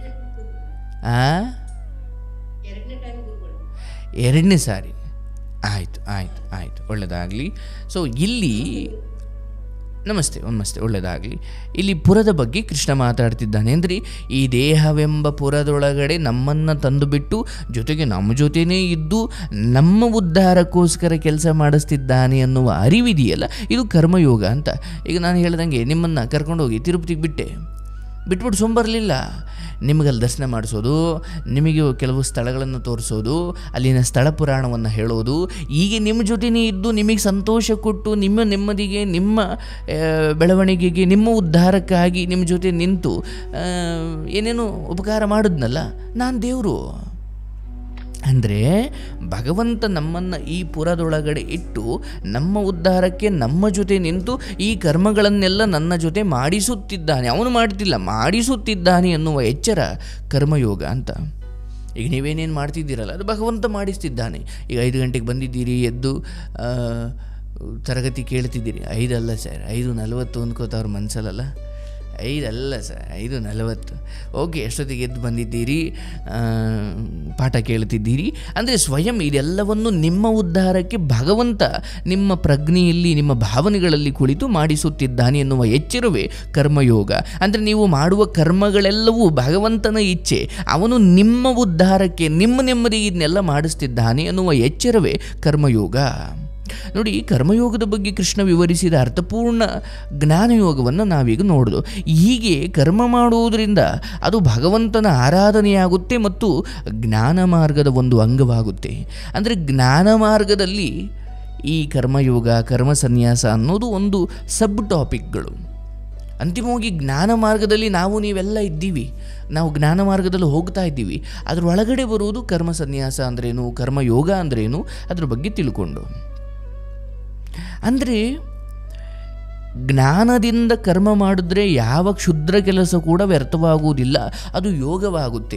ಎರಡನೇ ಸಾರಿ, ಆಯಿತು ಆಯಿತು ಆಯಿತು, ಒಳ್ಳೆಯದಾಗಲಿ. ಸೊ ಇಲ್ಲಿ ನಮಸ್ತೆ ಒಳ್ಳೆಯದಾಗಲಿ. ಇಲ್ಲಿ ಪುರದ ಬಗ್ಗೆ ಕೃಷ್ಣ ಮಾತಾಡ್ತಿದ್ದಾನೆ. ಅಂದರೆ ಈ ದೇಹವೆಂಬ ಪುರದೊಳಗಡೆ ನಮ್ಮನ್ನು ತಂದುಬಿಟ್ಟು ಜೊತೆಗೆ ನಮ್ಮ ಜೊತೆನೇ ಇದ್ದು ನಮ್ಮ ಉದ್ಧಾರಕ್ಕೋಸ್ಕರ ಕೆಲಸ ಮಾಡಿಸ್ತಿದ್ದಾನೆ ಅನ್ನುವ ಅರಿವಿದೆಯಲ್ಲ, ಇದು ಕರ್ಮಯೋಗ ಅಂತ. ಈಗ ನಾನು ಹೇಳ್ದಂಗೆ ನಿಮ್ಮನ್ನು ಕರ್ಕೊಂಡೋಗಿ ತಿರುಪತಿಗೆ ಬಿಟ್ಬಿಟ್ಟು ಸುಂಬರಲಿಲ್ಲ. ನಿಮಗಲ್ಲಿ ದರ್ಶನ ಮಾಡಿಸೋದು, ನಿಮಗೆ ಕೆಲವು ಸ್ಥಳಗಳನ್ನು ತೋರಿಸೋದು, ಅಲ್ಲಿನ ಸ್ಥಳ ಪುರಾಣವನ್ನು ಹೇಳೋದು, ಹೀಗೆ ನಿಮ್ಮ ಜೊತೆನೇ ಇದ್ದು ನಿಮಗೆ ಸಂತೋಷ ಕೊಟ್ಟು ನಿಮ್ಮ ನೆಮ್ಮದಿಗೆ, ನಿಮ್ಮ ಬೆಳವಣಿಗೆಗೆ, ನಿಮ್ಮ ಉದ್ಧಾರಕ್ಕಾಗಿ ನಿಮ್ಮ ಜೊತೆ ನಿಂತು ಏನೇನೋ ಉಪಕಾರ ಮಾಡಿದ್ನಲ್ಲ, ನಾನು ದೇವರು. ಅಂದರೆ ಭಗವಂತ ನಮ್ಮನ್ನು ಈ ಪುರದೊಳಗಡೆ ಇಟ್ಟು ನಮ್ಮ ಉದ್ಧಾರಕ್ಕೆ ನಮ್ಮ ಜೊತೆ ನಿಂತು ಈ ಕರ್ಮಗಳನ್ನೆಲ್ಲ ನನ್ನ ಜೊತೆ ಮಾಡಿಸುತ್ತಿದ್ದಾನೆ. ಅವನು ಮಾಡ್ತಿಲ್ಲ, ಮಾಡಿಸುತ್ತಿದ್ದಾನೆ ಎನ್ನುವ ಎಚ್ಚರ ಕರ್ಮಯೋಗ ಅಂತ. ಈಗ ನೀವೇನೇನು ಮಾಡ್ತಿದ್ದೀರಲ್ಲ, ಅದು ಭಗವಂತ ಮಾಡಿಸ್ತಿದ್ದಾನೆ. ಈಗ 5 ಗಂಟೆಗೆ ಬಂದಿದ್ದೀರಿ, ಎದ್ದು ತರಗತಿ ಕೇಳ್ತಿದ್ದೀರಿ. 5 ಅಲ್ಲ ಸರ್, 5:40 ಅಂದ್ಕೋತವ್ರ ಮನಸ್ಸಲ್ಲ. 5 ಅಲ್ಲ ಸರ್, 5:40. ಓಕೆ, ಎಷ್ಟೊತ್ತಿಗೆ ಎದ್ದು ಬಂದಿದ್ದೀರಿ, ಪಾಠ ಕೇಳ್ತಿದ್ದೀರಿ. ಅಂದರೆ ಸ್ವಯಂ ಇದೆಲ್ಲವನ್ನು ನಿಮ್ಮ ಉದ್ಧಾರಕ್ಕೆ ಭಗವಂತ ನಿಮ್ಮ ಪ್ರಜ್ಞೆಯಲ್ಲಿ, ನಿಮ್ಮ ಭಾವನೆಗಳಲ್ಲಿ ಕುಳಿತು ಮಾಡಿಸುತ್ತಿದ್ದಾನೆ ಎನ್ನುವ ಎಚ್ಚರವೇ ಕರ್ಮಯೋಗ. ಅಂದರೆ ನೀವು ಮಾಡುವ ಕರ್ಮಗಳೆಲ್ಲವೂ ಭಗವಂತನ ಇಚ್ಛೆ, ಅವನು ನಿಮ್ಮ ಉದ್ಧಾರಕ್ಕೆ, ನಿಮ್ಮ ನೆಮ್ಮದಿಗೆ ಇದನ್ನೆಲ್ಲ ಮಾಡಿಸ್ತಿದ್ದಾನೆ ಎನ್ನುವ ಎಚ್ಚರವೇ ಕರ್ಮಯೋಗ. ನೋಡಿ, ಕರ್ಮಯೋಗದ ಬಗ್ಗೆ ಕೃಷ್ಣ ವಿವರಿಸಿದ ಅರ್ಥಪೂರ್ಣ ಜ್ಞಾನಯೋಗವನ್ನು ನಾವೀಗ ನೋಡೋದು. ಹೀಗೆ ಕರ್ಮ ಮಾಡುವುದರಿಂದ ಅದು ಭಗವಂತನ ಆರಾಧನೆಯಾಗುತ್ತೆ ಮತ್ತು ಜ್ಞಾನ ಮಾರ್ಗದ ಒಂದು ಅಂಗವಾಗುತ್ತೆ. ಅಂದರೆ ಜ್ಞಾನ ಮಾರ್ಗದಲ್ಲಿ ಈ ಕರ್ಮಯೋಗ, ಕರ್ಮ ಸನ್ಯಾಸ ಅನ್ನೋದು ಒಂದು ಸಬ್ ಟಾಪಿಕ್ಗಳು. ಅಂತಿಮವಾಗಿ ಜ್ಞಾನ ಮಾರ್ಗದಲ್ಲಿ ನೀವೆಲ್ಲ ಇದ್ದೀವಿ, ನಾವು ಜ್ಞಾನ ಮಾರ್ಗದಲ್ಲಿ ಹೋಗ್ತಾ ಇದ್ದೀವಿ. ಅದರ ಒಳಗಡೆ ಬರುವುದು ಕರ್ಮ ಸನ್ಯಾಸ ಅಂದ್ರೇನು, ಕರ್ಮಯೋಗ ಅಂದ್ರೇನು, ಅದ್ರ ಬಗ್ಗೆ ತಿಳ್ಕೊಂಡು. ಅಂದರೆ ಜ್ಞಾನದಿಂದ ಕರ್ಮ ಮಾಡಿದ್ರೆ ಯಾವ ಕ್ಷುದ್ರ ಕೆಲಸ ಕೂಡ ವ್ಯರ್ಥವಾಗುವುದಿಲ್ಲ, ಅದು ಯೋಗವಾಗುತ್ತೆ.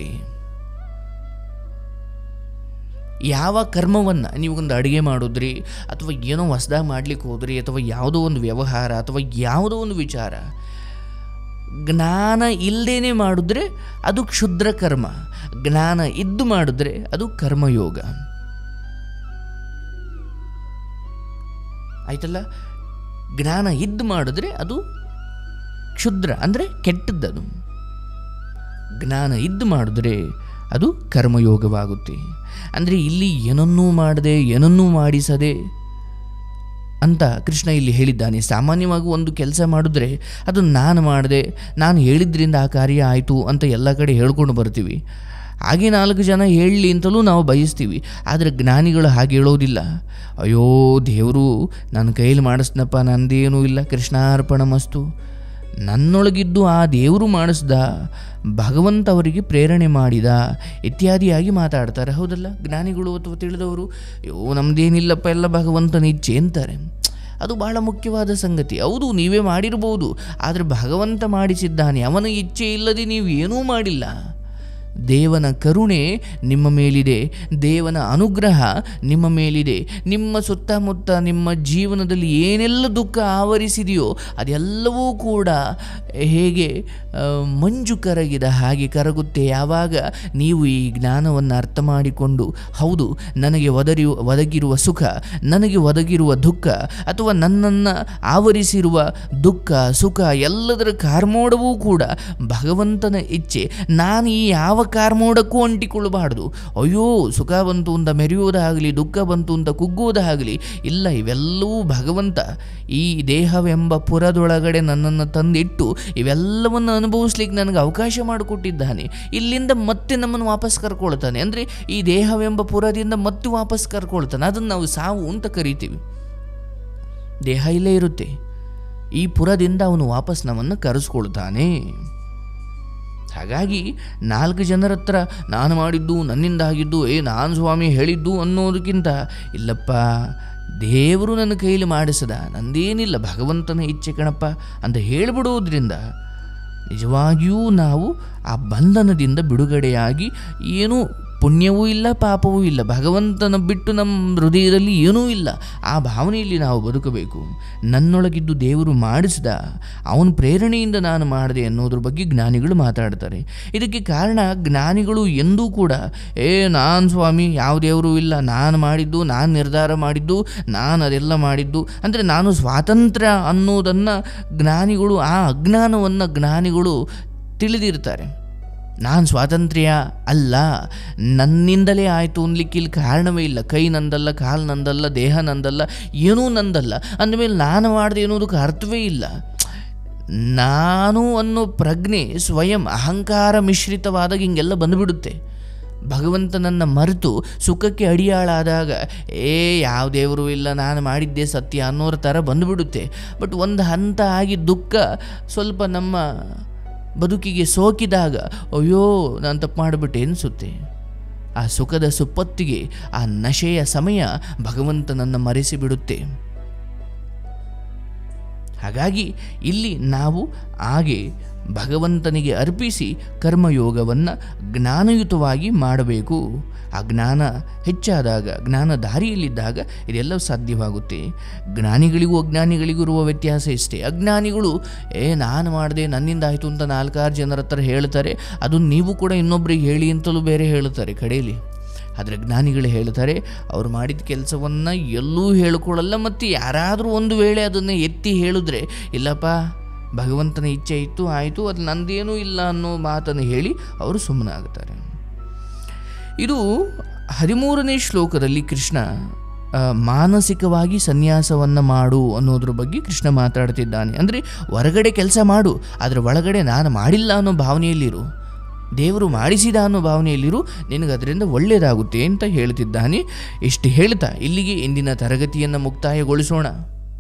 ಯಾವ ಕರ್ಮವನ್ನು ನೀವೊಂದು ಅಡುಗೆ ಮಾಡಿದ್ರಿ, ಅಥವಾ ಏನೋ ಹೊಸದಾಗಿ ಮಾಡಲಿಕ್ಕೆ ಹೋದ್ರಿ, ಅಥವಾ ಯಾವುದೋ ಒಂದು ವ್ಯವಹಾರ, ಅಥವಾ ಯಾವುದೋ ಒಂದು ವಿಚಾರ, ಜ್ಞಾನ ಇಲ್ಲದೇನೆ ಮಾಡಿದ್ರೆ ಅದು ಕ್ಷುದ್ರ ಕರ್ಮ, ಜ್ಞಾನ ಇದ್ದು ಮಾಡಿದ್ರೆ ಅದು ಕರ್ಮಯೋಗ. ಆಯ್ತಲ್ಲ. ಜ್ಞಾನ ಇದ್ದು ಮಾಡಿದ್ರೆ ಅದು ಕ್ಷುದ್ರ, ಅಂದರೆ ಕೆಟ್ಟದ್ದದು. ಜ್ಞಾನ ಇದ್ದು ಮಾಡಿದ್ರೆ ಅದು ಕರ್ಮಯೋಗವಾಗುತ್ತೆ. ಅಂದರೆ ಇಲ್ಲಿ ಏನನ್ನೂ ಮಾಡದೆ ಏನನ್ನೂ ಮಾಡಿಸದೆ ಅಂತ ಕೃಷ್ಣ ಇಲ್ಲಿ ಹೇಳಿದ್ದಾನೆ. ಸಾಮಾನ್ಯವಾಗಿ ಒಂದು ಕೆಲಸ ಮಾಡಿದ್ರೆ ಅದು ನಾನು ಮಾಡಿದೆ, ನಾನು ಹೇಳಿದ್ರಿಂದ ಆ ಕಾರ್ಯ ಆಯಿತು ಅಂತ ಎಲ್ಲ ಕಡೆ ಹೇಳ್ಕೊಂಡು ಬರ್ತೀವಿ. ಹಾಗೆ 4 ಜನ ಹೇಳಲಿ ಅಂತಲೂ ನಾವು ಬಯಸ್ತೀವಿ. ಆದರೆ ಜ್ಞಾನಿಗಳು ಹಾಗೆ ಹೇಳೋದಿಲ್ಲ. ಅಯ್ಯೋ ದೇವರು ನನ್ನ ಕೈಯಲ್ಲಿ ಮಾಡಿಸ್ನಪ್ಪ, ನಂದೇನೂ ಇಲ್ಲ, ಕೃಷ್ಣಾರ್ಪಣ ಮಸ್ತು, ನನ್ನೊಳಗಿದ್ದು ಆ ದೇವರು ಮಾಡಿಸ್ದ, ಭಗವಂತ ಅವರಿಗೆ ಪ್ರೇರಣೆ ಮಾಡಿದ ಇತ್ಯಾದಿಯಾಗಿ ಮಾತಾಡ್ತಾರೆ. ಹೌದಲ್ಲ ಜ್ಞಾನಿಗಳು ಅಥವಾ ತಿಳಿದವರು? ಅಯ್ಯೋ ನಮ್ಮದೇನಿಲ್ಲಪ್ಪ, ಎಲ್ಲ ಭಗವಂತನ ಇಚ್ಛೆ ಅಂತಾರೆ. ಅದು ಬಹಳ ಮುಖ್ಯವಾದ ಸಂಗತಿ. ಹೌದು, ನೀವೇ ಮಾಡಿರ್ಬೋದು, ಆದರೆ ಭಗವಂತ ಮಾಡಿಸಿದ್ದಾನೆ. ಅವನ ಇಚ್ಛೆ ಇಲ್ಲದೆ ನೀವು ಏನೂ ಮಾಡಿಲ್ಲ. ದೇವನ ಕರುಣೆ ನಿಮ್ಮ ಮೇಲಿದೆ, ದೇವನ ಅನುಗ್ರಹ ನಿಮ್ಮ ಮೇಲಿದೆ. ನಿಮ್ಮ ಸುತ್ತಮುತ್ತ ನಿಮ್ಮ ಜೀವನದಲ್ಲಿ ಏನೆಲ್ಲ ದುಃಖ ಆವರಿಸಿದೆಯೋ ಅದೆಲ್ಲವೂ ಕೂಡ ಹೇಗೆ ಮಂಜು ಕರಗಿದ ಹಾಗೆ ಕರಗುತ್ತೆ ಯಾವಾಗ ನೀವು ಈ ಜ್ಞಾನವನ್ನು ಅರ್ಥ ಮಾಡಿಕೊಂಡು, ಹೌದು ನನಗೆ ಒದಗಿರುವ ಸುಖ, ನನಗೆ ಒದಗಿರುವ ದುಃಖ, ಅಥವಾ ನನ್ನನ್ನು ಆವರಿಸಿರುವ ದುಃಖ ಸುಖ ಎಲ್ಲದರ ಕಾರ್ಮೋಡವೂ ಕೂಡ ಭಗವಂತನ ಇಚ್ಛೆ. ನಾನು ಈ ಯಾವ ಕಾರ್ಮೋಡಕ್ಕೂ ಅಂಟಿಕೊಳ್ಳಬಾರ್ದು. ಅಯ್ಯೋ ಸುಖ ಬಂತು ಅಂತ ಮೆರೆಯುವುದಾಗಲಿ, ದುಃಖ ಬಂತು ಅಂತ ಕುಗ್ಗುವುದಾಗಲಿ ಇಲ್ಲ. ಇವೆಲ್ಲವೂ ಭಗವಂತ ಈ ದೇಹವೆಂಬ ಪುರದೊಳಗಡೆ ನನ್ನನ್ನು ತಂದಿಟ್ಟು ಇವೆಲ್ಲವನ್ನು ಅನುಭವಿಸ್ಲಿಕ್ಕೆ ನನಗೆ ಅವಕಾಶ ಮಾಡಿಕೊಟ್ಟಿದ್ದಾನೆ. ಇಲ್ಲಿಂದ ಮತ್ತೆ ನಮ್ಮನ್ನು ವಾಪಸ್ ಕರ್ಕೊಳ್ತಾನೆ. ಅಂದರೆ ಈ ದೇಹವೆಂಬ ಪುರದಿಂದ ಮತ್ತೆ ವಾಪಸ್ ಕರ್ಕೊಳ್ತಾನೆ. ಅದನ್ನು ನಾವು ಸಾವು ಅಂತ ಕರಿತೀವಿ. ದೇಹ ಇಲ್ಲೇ ಇರುತ್ತೆ, ಈ ಪುರದಿಂದ ಅವನು ವಾಪಸ್ ನಮ್ಮನ್ನು ಕರೆಸ್ಕೊಳ್ತಾನೆ. ಹಾಗಾಗಿ 4 ಜನರ ಹತ್ರ ನಾನು ಮಾಡಿದ್ದು, ನನ್ನಿಂದ ಆಗಿದ್ದು, ನಾನು ಸ್ವಾಮಿ ಹೇಳಿದ್ದು ಅನ್ನೋದಕ್ಕಿಂತ, ಇಲ್ಲಪ್ಪ ದೇವರು ನನ್ನ ಕೈಲಿ ಮಾಡಿಸದ, ನಂದೇನಿಲ್ಲ, ಭಗವಂತನ ಇಚ್ಛೆ ಕಣಪ್ಪ ಅಂತ ಹೇಳಿಬಿಡುವುದರಿಂದ ನಿಜವಾಗಿಯೂ ನಾವು ಆ ಬಂಧನದಿಂದ ಬಿಡುಗಡೆಯಾಗಿ ಏನೂ ಪುಣ್ಯವೂ ಇಲ್ಲ ಪಾಪವೂ ಇಲ್ಲ, ಭಗವಂತನ ಬಿಟ್ಟು ನಮ್ಮ ಹೃದಯದಲ್ಲಿ ಏನೂ ಇಲ್ಲ, ಆ ಭಾವನೆಯಲ್ಲಿ ನಾವು ಬದುಕಬೇಕು. ನನ್ನೊಳಗಿದ್ದು ದೇವರು ಮಾಡಿಸಿದ, ಅವನ ಪ್ರೇರಣೆಯಿಂದ ನಾನು ಮಾಡಿದೆ ಅನ್ನೋದ್ರ ಬಗ್ಗೆ ಜ್ಞಾನಿಗಳು ಮಾತಾಡ್ತಾರೆ. ಇದಕ್ಕೆ ಕಾರಣ ಜ್ಞಾನಿಗಳು ಎಂದೂ ಕೂಡ ನಾನು ಸ್ವಾಮಿ ಯಾವ ದೇವರು ಇಲ್ಲ, ನಾನು ಮಾಡಿದ್ದು, ನಾನು ನಿರ್ಧಾರ ಮಾಡಿದ್ದು, ನಾನು ಅದೆಲ್ಲ ಮಾಡಿದ್ದು, ಅಂದರೆ ನಾನು ಸ್ವಾತಂತ್ರ್ಯ ಅನ್ನೋದನ್ನು ಜ್ಞಾನಿಗಳು, ಆ ಅಜ್ಞಾನವನ್ನು ಜ್ಞಾನಿಗಳು ತಿಳಿದಿರ್ತಾರೆ. ನಾನು ಸ್ವಾತಂತ್ರ್ಯ ಅಲ್ಲ, ನನ್ನಿಂದಲೇ ಆಯಿತು ಅನ್ಲಿಕ್ಕೆ ಇಲ್ಲಿ ಕಾರಣವೇ ಇಲ್ಲ. ಕೈ ನಂದಲ್ಲ, ಕಾಲು ನಂದಲ್ಲ, ದೇಹ ನಂದಲ್ಲ, ಏನೂ ನಂದಲ್ಲ ಅಂದಮೇಲೆ ನಾನು ಮಾಡಿದೆ ಅನ್ನೋದಕ್ಕೆ ಅರ್ಥವೇ ಇಲ್ಲ. ನಾನು ಅನ್ನೋ ಪ್ರಜ್ಞೆ ಸ್ವಯಂ ಅಹಂಕಾರ ಮಿಶ್ರಿತವಾದಾಗ ಹಿಂಗೆಲ್ಲ ಬಂದುಬಿಡುತ್ತೆ. ಭಗವಂತನನ್ನು ಮರೆತು ಸುಖಕ್ಕೆ ಅಡಿಯಾಳಾದಾಗ ಯಾವ ದೇವರು ಇಲ್ಲ, ನಾನು ಮಾಡಿದ್ದೇ ಸತ್ಯ ಅನ್ನೋರ ಥರ ಬಂದುಬಿಡುತ್ತೆ. ಬಟ್ ಒಂದು ಹಂತ ಆಗಿ ದುಃಖ ಸ್ವಲ್ಪ ನಮ್ಮ ಬದುಕಿಗೆ ಸೋಕಿದಾಗ ಅಯ್ಯೋ ನಾನು ತಪ್ಪು ಮಾಡಿಬಿಟ್ಟೆ ಅನಿಸುತ್ತೆ. ಆ ಸುಖದ ಸುಪ್ಪತ್ತಿಗೆ, ಆ ನಶೆಯ ಸಮಯ ಭಗವಂತನನ್ನು ಮರೆಸಿಬಿಡುತ್ತೆ. ಹಾಗಾಗಿ ಇಲ್ಲಿ ನಾವು ಹಾಗೆ ಭಗವಂತನಿಗೆ ಅರ್ಪಿಸಿ ಕರ್ಮಯೋಗವನ್ನು ಜ್ಞಾನಯುತವಾಗಿ ಮಾಡಬೇಕು. ಆ ಜ್ಞಾನ ಹೆಚ್ಚಾದಾಗ, ಜ್ಞಾನ ದಾರಿಯಲ್ಲಿದ್ದಾಗ ಇದೆಲ್ಲವೂ ಸಾಧ್ಯವಾಗುತ್ತೆ. ಜ್ಞಾನಿಗಳಿಗೂ ಅಜ್ಞಾನಿಗಳಿಗೂ ಇರುವ ವ್ಯತ್ಯಾಸ ಇಷ್ಟೇ. ಅಜ್ಞಾನಿಗಳು ನಾನು ಮಾಡಿದೆ, ನನ್ನಿಂದ ಆಯಿತು ಅಂತ 4-6 ಜನರ ಹತ್ರ ಹೇಳ್ತಾರೆ. ಅದು ನೀವು ಕೂಡ ಇನ್ನೊಬ್ಬರಿಗೆ ಹೇಳಿ ಅಂತಲೂ ಬೇರೆ ಹೇಳ್ತಾರೆ ಕಡೆಯಲ್ಲಿ. ಆದರೆ ಜ್ಞಾನಿಗಳು ಹೇಳ್ತಾರೆ, ಅವ್ರು ಮಾಡಿದ ಕೆಲಸವನ್ನು ಎಲ್ಲೂ ಹೇಳ್ಕೊಳ್ಳಲ್ಲ. ಮತ್ತು ಯಾರಾದರೂ ಒಂದು ವೇಳೆ ಅದನ್ನು ಎತ್ತಿ ಹೇಳಿದ್ರೆ, ಇಲ್ಲಪ್ಪ ಭಗವಂತನ ಇಚ್ಛೆ ಇತ್ತು, ಆಯಿತು, ಅದು ನಂದೇನೂ ಇಲ್ಲ ಅನ್ನೋ ಮಾತನ್ನು ಹೇಳಿ ಅವರು ಸುಮ್ಮನಾಗುತ್ತಾರೆ. ಇದು 13ನೇ ಶ್ಲೋಕದಲ್ಲಿ ಕೃಷ್ಣ ಮಾನಸಿಕವಾಗಿ ಸನ್ಯಾಸವನ್ನು ಮಾಡು ಅನ್ನೋದ್ರ ಬಗ್ಗೆ ಕೃಷ್ಣ ಮಾತಾಡ್ತಿದ್ದಾನೆ. ಅಂದರೆ ಹೊರಗಡೆ ಕೆಲಸ ಮಾಡು, ಆದರೆ ಒಳಗಡೆ ನಾನು ಮಾಡಿಲ್ಲ ಅನ್ನೋ ಭಾವನೆಯಲ್ಲಿರು, ದೇವರು ಮಾಡಿಸಿದ ಅನ್ನೋ ಭಾವನೆಯಲ್ಲಿರು, ನಿನಗೆ ಅದರಿಂದ ಒಳ್ಳೆಯದಾಗುತ್ತೆ ಅಂತ ಹೇಳ್ತಿದ್ದಾನೆ. ಇಷ್ಟು ಹೇಳ್ತಾ ಇಲ್ಲಿಗೆ ಇಂದಿನ ತರಗತಿಯನ್ನು ಮುಕ್ತಾಯಗೊಳಿಸೋಣ.